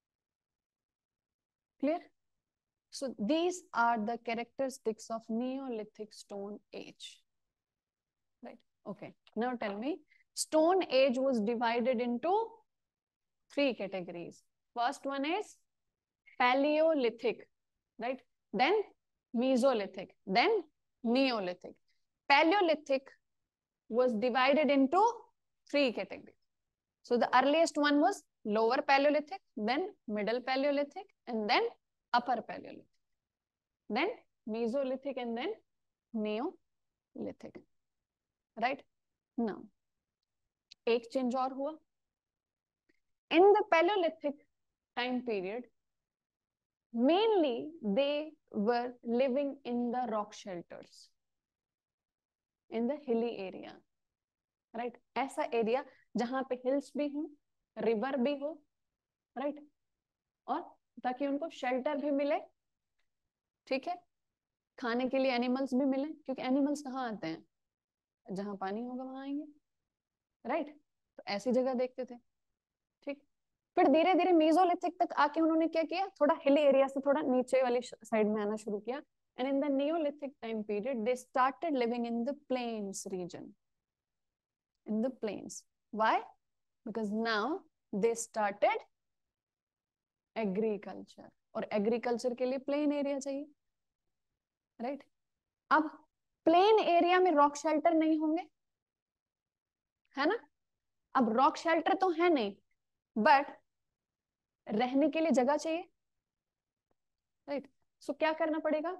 Clear? So these are the characteristics of Neolithic Stone Age, right? Okay, now tell me, Stone Age was divided into 3 categories. First one is Paleolithic, right? Then Mesolithic, then Neolithic. Paleolithic was divided into 3 categories. So the earliest one was Lower Paleolithic, then Middle Paleolithic, and then Upper Paleolithic, then Mesolithic, and then Neolithic, right? Now एक change और हुआ. In the Paleolithic time period mainly they were living in the rock shelters in the hilly area, right? ऐसा area जहां पे hills भी हो, river भी हो, right? और ताकि उनको शेल्टर भी मिले, ठीक है, खाने के लिए एनिमल्स भी मिले, क्योंकि एनिमल्स कहाँ आते हैं, जहां पानी होगा वहां आएंगे, राइट? तो ऐसी जगह देखते थे, ठीक. फिर धीरे धीरे मेसोलिथिक तक आके उन्होंने क्या किया, थोड़ा हिली एरिया से थोड़ा नीचे वाली साइड में आना शुरू किया. And in the Neolithic time period they started living in the plains region, in the plains. Why? Because now they started agriculture, और एग्रीकल्चर के लिए प्लेन एरिया चाहिए, राइट? अब प्लेन एरिया में रॉक शेल्टर नहीं होंगे, है ना? अब रॉक शेल्टर तो है नहीं, बट रहने के लिए जगह चाहिए, राइट? सो क्या करना पड़ेगा,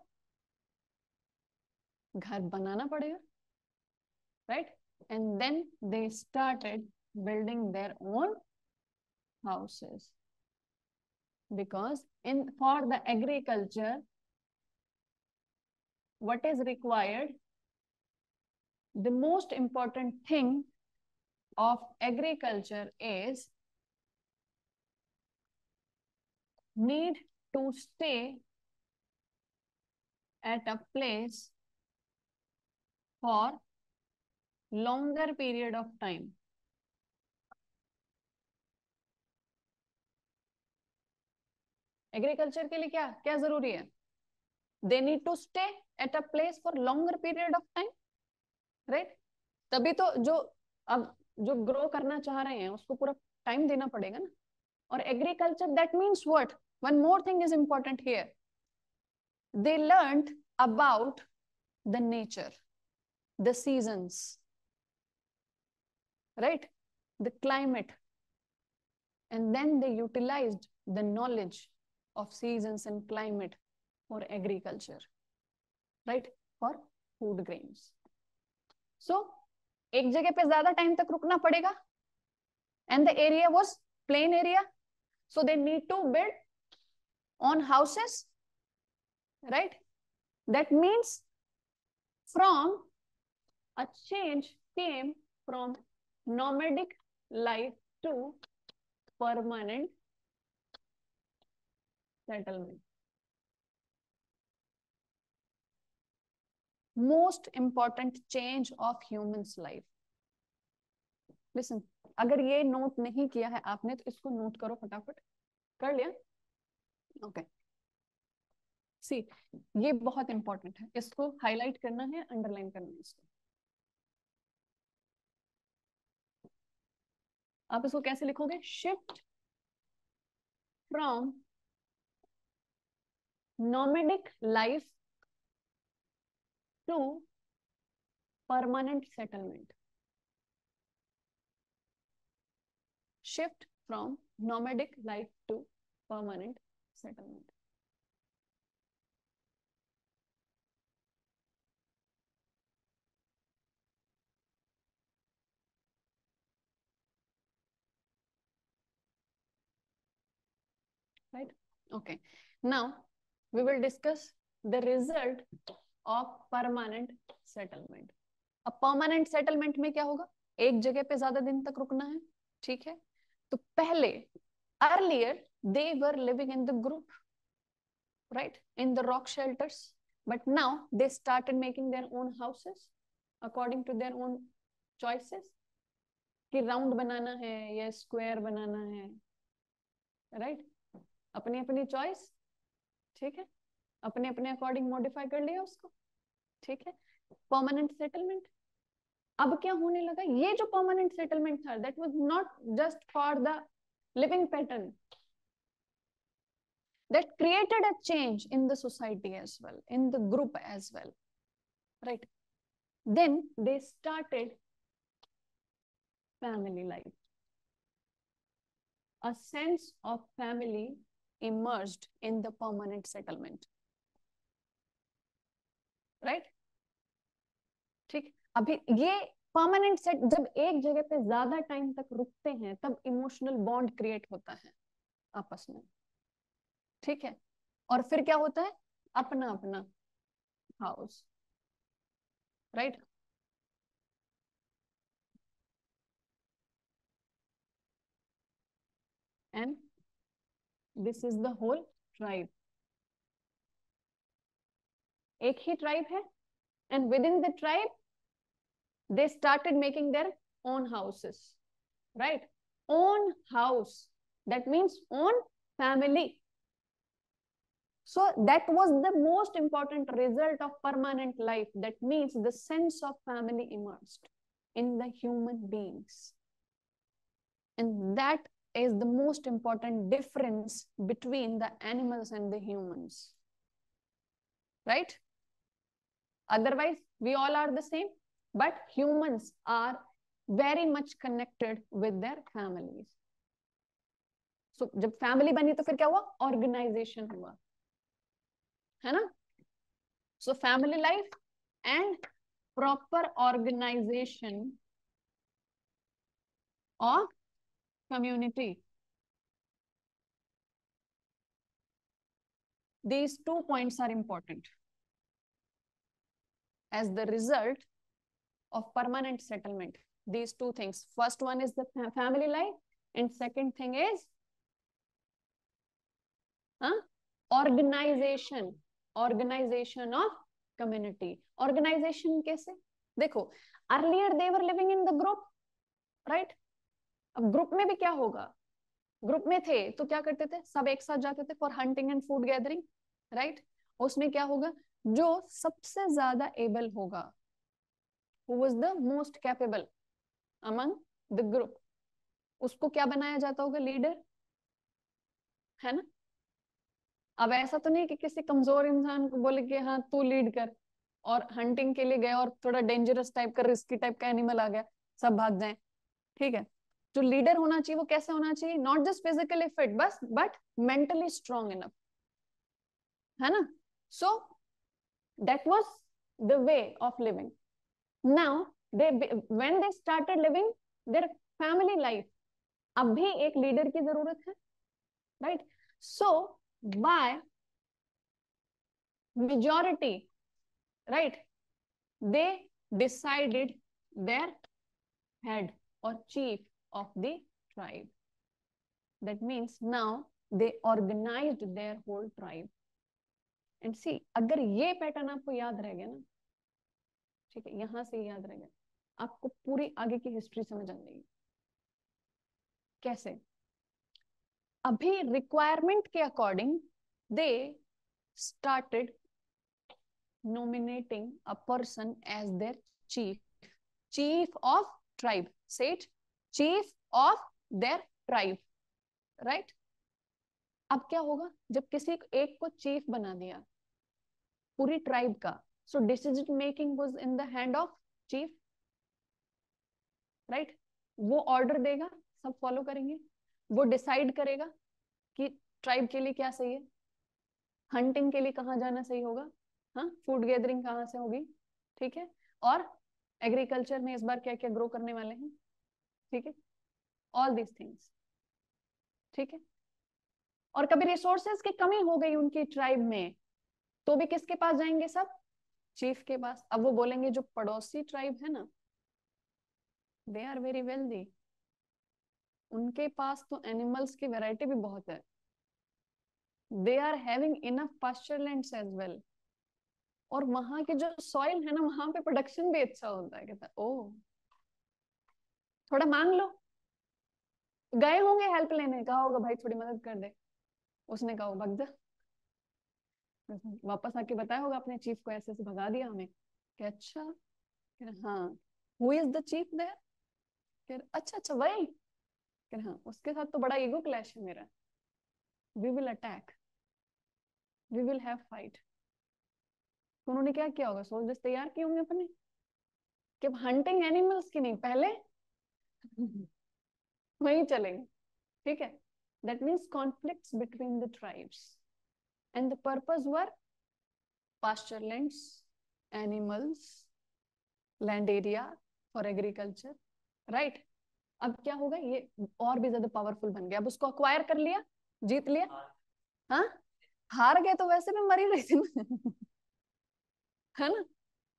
घर बनाना पड़ेगा, right? And then they started building their own houses, because in for the agriculture what is required, the most important thing of agriculture is need to stay at a place for longer period of time. Agriculture के लिए क्या क्या जरूरी है, they need to stay at a place for longer period of time, right? तभी तो जो अब जो ग्रो करना चाह रहे हैं उसको पूरा टाइम देना पड़ेगा ना. और agriculture that means what, one more thing is important here, they learned about the nature, the seasons, right, the climate, and then they utilized the knowledge of seasons and climate for agriculture, right, for food grains. So एक जगह पे ज्यादा time तक रुकना पड़ेगा, and the area was plain area, so they need to build on houses, right? That means from a change came from nomadic life to permanent settlement. Most important change of humans life. Listen, अगर ये note नहीं किया है आपने तो इसको note करो फटाफट. कर लिया? ओके. सी, ये बहुत इंपॉर्टेंट है, इसको हाईलाइट करना है, अंडरलाइन करना है इसको. आप इसको कैसे लिखोगे, shift from nomadic life to permanent settlement. Shift from nomadic life to permanent settlement. right? Okay, now we will discuss the result of permanent settlement. अब permanent settlement में क्या होगा, एक जगह पे ज्यादा दिन तक रुकना है, ठीक है? तो पहले earlier they were living in the group, right, in the rock shelters, but now they started making their own houses according to their own choices, कि राउंड बनाना है या स्क्वायर बनाना है, राइट? अपनी अपनी चॉइस, ठीक है, अपने अपने अकॉर्डिंग मॉडिफाई कर लिया उसको, ठीक है? Permanent settlement. अब क्या होने लगा, ये जो परमानेंट सेटलमेंट था that was not just for the living pattern, that created a change in the society as well, in the group as well, right? Then they started family life. A sense of family emerged in the permanent settlement, right? ठीक. अभी ये permanent set जब एक जगह पे ज्यादा time तक रुकते हैं तब इमोशनल बॉन्ड क्रिएट होता है आपस में, ठीक है। और फिर क्या होता है, अपना अपना house, right. And this is the whole tribe, एक ही ट्राइब है, and within the tribe they started making their own houses, right? Own house, that means own family. So that was the most important result of permanent life. That means the sense of family emerged in the human beings, and that is the most important difference between the animals and the humans, right? Otherwise we all are the same, but humans are very much connected with their families. So जब family बनी तो फिर क्या हुआ, organisation हुआ, है ना। So family life and proper organisation of community, these 2 points are important as the result of permanent settlement. These two things, first one is the family life and second thing is organisation, organisation of community. ऑर्गेनाइजेशन कैसे, देखो earlier they were living in the group, right. अब group में भी क्या होगा, group में थे तो क्या करते थे, सब एक साथ जाते थे for hunting and food gathering, right. उसमें क्या होगा, जो सबसे ज्यादा एबल होगा, who was the most capable among the group, उसको क्या बनाया जाता होगा, लीडर, है ना। अब ऐसा तो नहीं कि किसी कमजोर इंसान को बोले कि हाँ तू लीड कर, और हंटिंग के लिए गए और थोड़ा डेंजरस टाइप का रिस्की टाइप का एनिमल आ गया, सब भाग जाए, ठीक है। जो लीडर होना चाहिए वो कैसे होना चाहिए, नॉट जस्ट फिजिकली फिट बस, बट मेंटली स्ट्रॉन्ग इनफ, है ना। So that was the way of living. Now they when they started living their family life, अब भी एक लीडर की जरूरत है, right. So by majority, right, they decided their head or chief of the tribe. That means now they organized their whole tribe. And see, अगर ये pattern आपको याद रह गया ना, ठीक है, यहां से याद रह गया, आपको पूरी आगे की हिस्ट्री समझ आ जाएगी। कैसे, अभी रिक्वायरमेंट के according they started nominating a person as their chief, chief of tribe, say it, chief of their tribe, right। अब क्या होगा, जब किसी एक को चीफ बना दिया पूरी ट्राइब का, so decision making was in the hand of chief, right. वो ऑर्डर देगा, सब फॉलो करेंगे, वो डिसाइड करेगा कि ट्राइब के लिए क्या सही है, हंटिंग के लिए कहाँ जाना सही होगा, हाँ, फूड गैदरिंग कहाँ से होगी, ठीक है, और एग्रीकल्चर में इस बार क्या क्या ग्रो करने वाले हैं, ठीक है, ऑल दीज थिंग्स, ठीक है। और कभी रिसोर्सेज की कमी हो गई उनकी ट्राइब में, तो भी किसके पास जाएंगे, सब चीफ के पास। अब वो बोलेंगे जो पड़ोसी ट्राइब है ना, दे आर वेरी वेल्दी, उनके पास तो एनिमल्स की वैरायटी भी बहुत है, they are having enough pasture lands as well, और वहां की जो सॉइल है ना, वहां पे प्रोडक्शन भी अच्छा होता है। कहता ओ थोड़ा मांग लो, गए होंगे हेल्प लेने, कहा होगा भाई थोड़ी मदद कर दे, उसने कहा भग जा, वापस आके बताया होगा अपने चीफ को ऐसे ऐसे भगा दिया हमें, क्या अच्छा, हाँ, who is the chief there, अच्छा अच्छा वही, हाँ उसके साथ तो बड़ा ईगो क्लैश है मेरा, we will attack, we will have fight. तो उन्होंने क्या किया होगा, सोल्जर्स तैयार किए होंगे अपने कि हंटिंग एनिमल्स की नहीं, पहले वहीं चलेंगे, ठीक है। That means conflicts between the tribes and the purpose were pasture lands, animals, land area, for agriculture, right. अब क्या होगा, ये और भी ज्यादा पावरफुल बन गया। अब उसको अक्वायर कर लिया, जीत लिया। हाँ, हार गए तो वैसे भी मर ही रही थी ना है ना।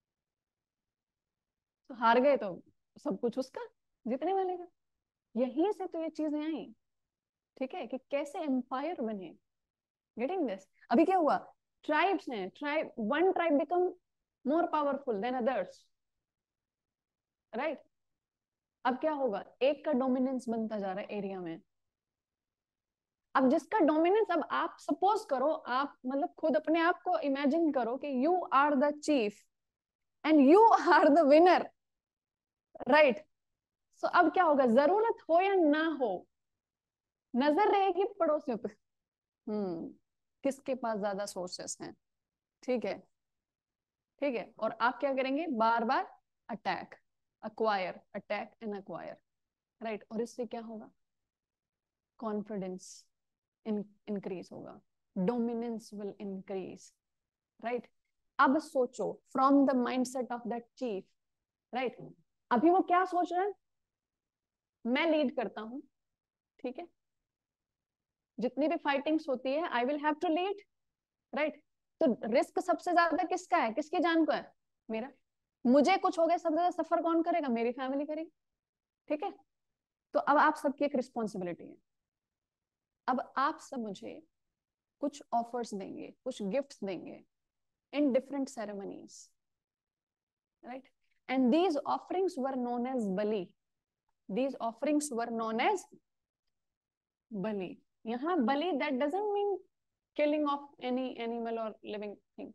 तो हार गए तो सब कुछ उसका, जीतने वाले का। यहीं से तो ये चीजें आई, ठीक है, कि कैसे एम्पायर बने। Getting this? अभी क्या हुआ, ट्राइब्स हैं, tribe, one tribe become more powerful than others, right. अब क्या होगा, एक का डोमिनेंस बनता जा रहा है एरिया में। अब जिसका डोमिनेंस, अब आप सपोज करो, आप मतलब खुद अपने आप को इमेजिन करो कि you are the chief and you are the winner, right. So अब क्या होगा, जरूरत हो या ना हो, नजर रहेगी पड़ोसियों पे। किसके पास ज्यादा सोर्सेस हैं, ठीक है, ठीक है। और आप क्या करेंगे, बार बार attack, acquire, attack and acquire, right. और इससे क्या होगा, कॉन्फिडेंस इंक्रीज होगा, डोमिनेंस विल इंक्रीज, राइट। अब सोचो from the mindset of that chief, right. अभी वो क्या सोच रहा है, मैं लीड करता हूं, ठीक है, जितनी भी फाइटिंग्स होती है I will have to lead, right. तो रिस्क सबसे ज्यादा किसका है, किसकी जान को है, मेरा। मुझे कुछ हो गया, सबसे ज्यादा सफर कौन करेगा, मेरी फैमिली करेगी, ठीक है। तो अब आप सबकी एक रिस्पॉन्सिबिलिटी है। अब आप सब मुझे कुछ ऑफर्स देंगे, कुछ गिफ्ट्स देंगे in different ceremonies, right. And these offerings were known as bali, these offerings were known as bali. यहाँ bali that doesn't mean killing of any animal or living thing.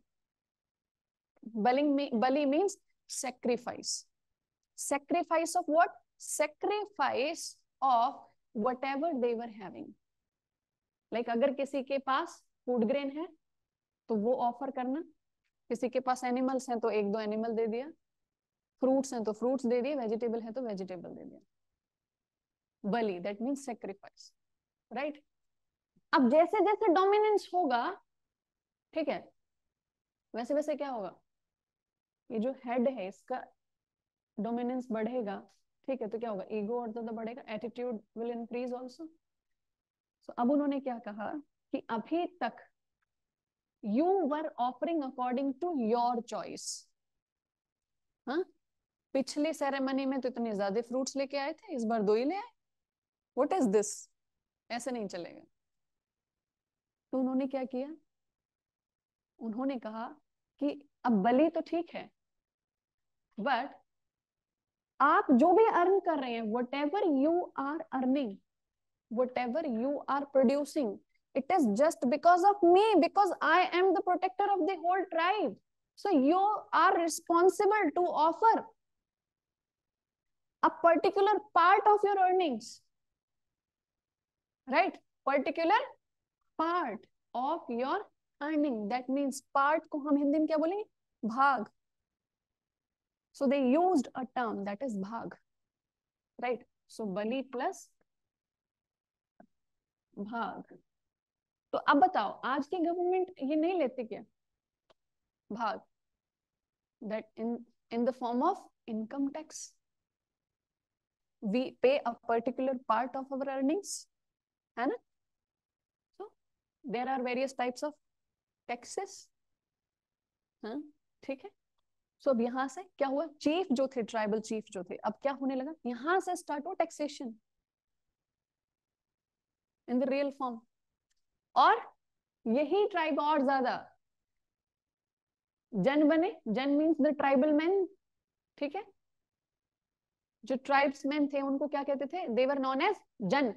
Bali means sacrifice. Sacrifice of what? Sacrifice of whatever they were having. Like अगर किसी के पास food grain है तो वो offer करना, किसी के पास एनिमल्स हैं तो एक दो एनिमल दे दिया, फ्रूट्स हैं तो फ्रूट्स दे दिए, वेजिटेबल है तो वेजिटेबल दे दिया। Bali that means sacrifice, right. अब जैसे जैसे डोमिनेंस होगा, ठीक है, वैसे वैसे क्या होगा, ये जो हेड है इसका डोमिनेंस बढ़ेगा, ठीक है। तो क्या होगा, ईगो और ज्यादा बढ़ेगा, attitude will increase also. So अब उन्होंने क्या कहा कि अभी तक you were offering according to your choice. हाँ, पिछले सेरेमनी में तो इतने ज्यादा फ्रूट्स लेके आए थे, इस बार दो ही ले आए, व्हाट इज दिस, ऐसे नहीं चलेगा। तो उन्होंने क्या किया, उन्होंने कहा कि अब बलि तो ठीक है, बट आप जो भी अर्न कर रहे हैं, whatever you are earning, whatever you are producing, it is just because of me, because I am the protector of the whole tribe. So you are responsible to offer a particular part of your earnings, right? Particular part of your earning, that means part को हम हिंदी में क्या बोलेंगे, भाग। So they used a term that is भाग, right? So बलि plus भाग। तो अब बताओ, आज की गवर्नमेंट ये नहीं लेती क्या, भाग, that in the form of income tax we pay a particular part of our earnings, है ना। So there are various types of taxes, हाँ, ठीक है। सो अब यहाँ से क्या हुआ, चीफ जो थे, ट्राइबल चीफ जो थे, अब क्या होने लगा, यहां से स्टार्ट हो taxation in the real form. और यही ट्राइब और ज्यादा जन बने, जन मीन्स द ट्राइबल मैन, ठीक है। जो ट्राइब्स मैन थे उनको क्या कहते थे, they were known as jana,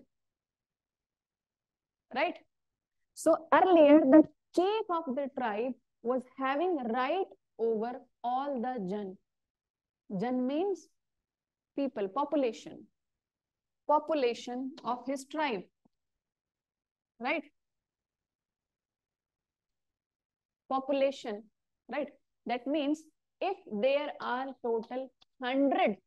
right. So earlier, the chief of the tribe was having right over all the Jan. Jan means people, population, population of his tribe, right? Population, right? That means if there are total 100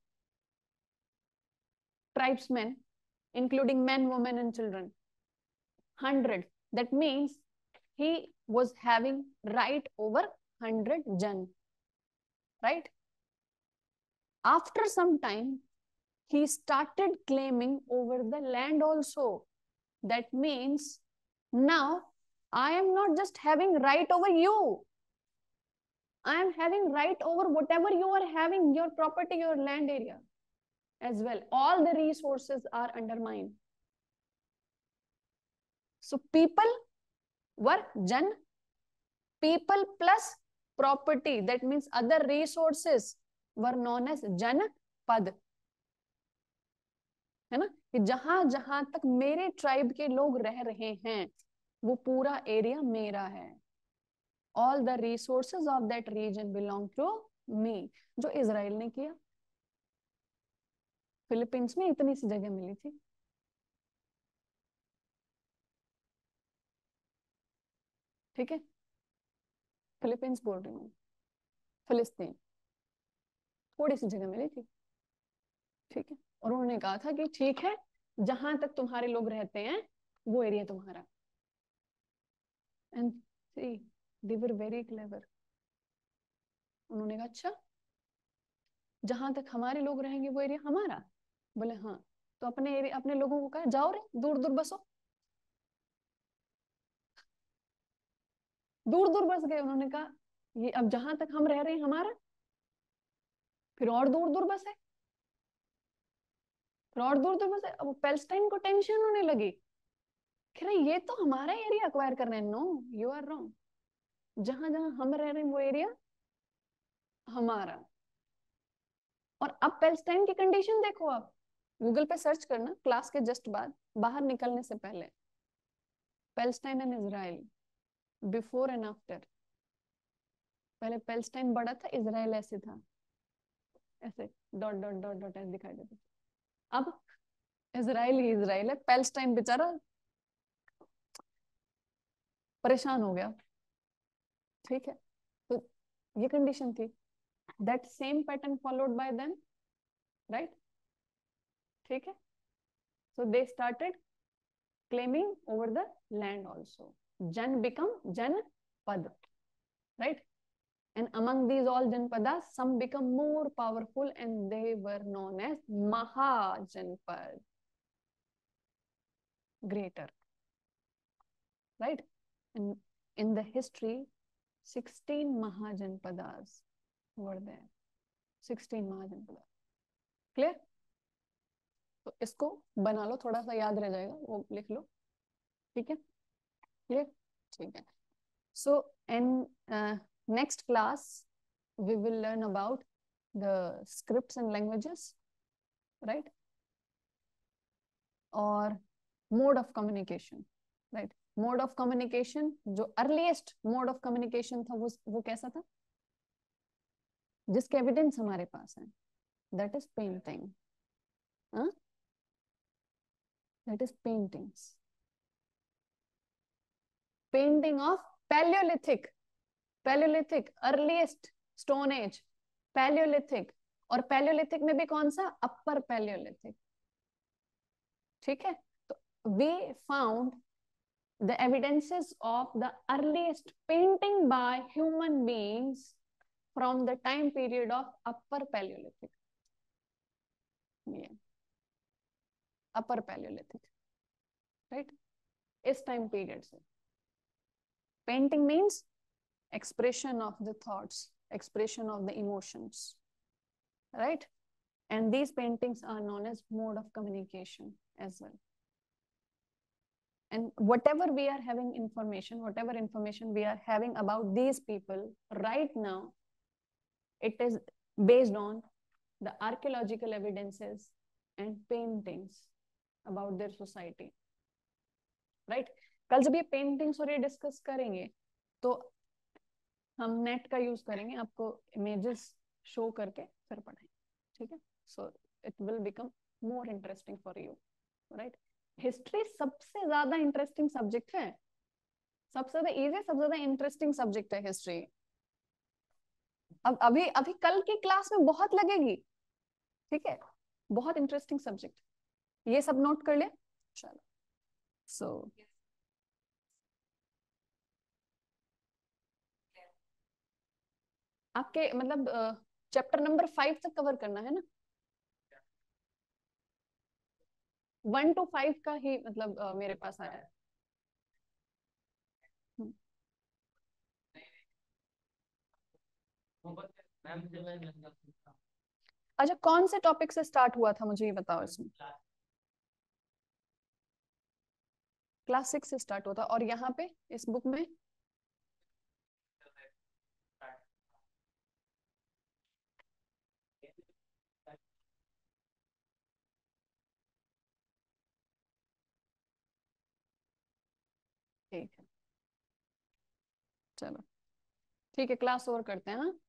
tribesmen, including men, women, and children, 100. That means he was having right over 100 Jan, right? After some time, he started claiming over the land also. That means now I am not just having right over you, I am having right over whatever you are having, your property, your land area as well. All the resources are under mine. So people were jan, people plus property, that means other resources, were known as जनपद. है ना, कि जहां जहां तक मेरे tribe के लोग रह रहे हैं वो पूरा एरिया मेरा है. All the resources of that region belong to me. जो इजराइल ने किया. फिलीपींस में इतनी सी जगह मिली थी. ठीक है, फिलीपींस बोल रही हूँ, फिलिस्तीन, थोड़ी सी जगह मिली थी. ठीक है, और उन्होंने कहा था कि ठीक है, जहां तक तुम्हारे लोग रहते हैं वो एरिया तुम्हारा. And see, they were very clever. उन्होंने कहा अच्छा, जहां तक हमारे लोग रहेंगे वो एरिया हमारा. बोले हाँ. तो अपने एरिया, अपने लोगों को कहा जाओ रे, दूर दूर बसो. दूर दूर बस गए. उन्होंने कहा ये अब जहां तक हम रह रहे हैं हमारा. फिर और दूर दूर बसे, फिर और दूर दूर बसे. अब पैलेस्टाइन को टेंशन होने लगी. कह रहे ये तो हमारा एरिया अक्वायर कर रहे हैं. No, you are wrong. जहां जहां हम रह रहे हैं वो एरिया हमारा. और अब पैलेस्टाइन की कंडीशन देखो. आप गूगल पे सर्च करना क्लास के जस्ट बाद, बाहर निकलने से पहले, Palestine and Israel before and after. पहले पैलेस्टाइन बड़ा था, इजराइल ऐसे था, ऐसे डॉट डॉट डॉट डॉट ऐसे दिखाई देता. अब इजराइल ही इजराइल है, पैलेस्टाइन बेचारा परेशान हो गया. ठीक है, तो ये कंडीशन थी. That same pattern followed by them, right. ठीक है, so they started claiming over the land also. Jan become Janpad, right? And among these all Janpadas, some become more powerful and they were known as Mahajanpad, greater, right? And in the history, 16 Mahajanpadas were there. 16 Mahajanpadas. Clear? तो इसको बना लो, थोड़ा सा याद रह जाएगा, वो लिख लो. ठीक है, क्लियर. ठीक है. So in next class we will learn about the scripts and languages, right? और mode of communication, right? Mode of communication, जो earliest mode of communication था वो कैसा था, जिसके एविडेंस हमारे पास है. that is painting. huh? that is paintings. Painting of Paleolithic, Paleolithic earliest stone age, Paleolithic. और Paleolithic में भी कौन सा, upper Paleolithic. ठीक है, तो we found the evidences of the earliest painting by human beings from the time period of upper Paleolithic. yeah. upper Paleolithic, right? इस time period से. Painting means expression of the thoughts, expression of the emotions, right? And these paintings are known as mode of communication as well. And whatever we are having information, whatever information we are having about these people right now, it is based on the archaeological evidences and paintings about their society, right? कल जब ये paintings और ये discuss करेंगे तो हम net का use करेंगे, आपको इमेजेस शो करके फिर पढ़ाएंगे. ठीक है, so it will become more interesting for you, right? History सबसे ज्यादा इंटरेस्टिंग सब्जेक्ट है, सबसे ज्यादा इजी, सबसे ज्यादा इंटरेस्टिंग सब्जेक्ट है हिस्ट्री. अब अभी अभी कल की क्लास में बहुत लगेगी. ठीक है, बहुत इंटरेस्टिंग सब्जेक्ट. ये सब नोट कर लिया. चलो, सो आपके मतलब चैप्टर नंबर 5 तक कवर करना है ना, 1 to 5 का ही मतलब मेरे पास आया है। हम्म। अच्छा, कौन से टॉपिक से स्टार्ट हुआ था मुझे ये बताओ इसमें। क्लास 6 से स्टार्ट हुआ था, और यहाँ पे इस बुक में। ठीक है, चलो ठीक है, क्लास ओवर करते हैं हाँ।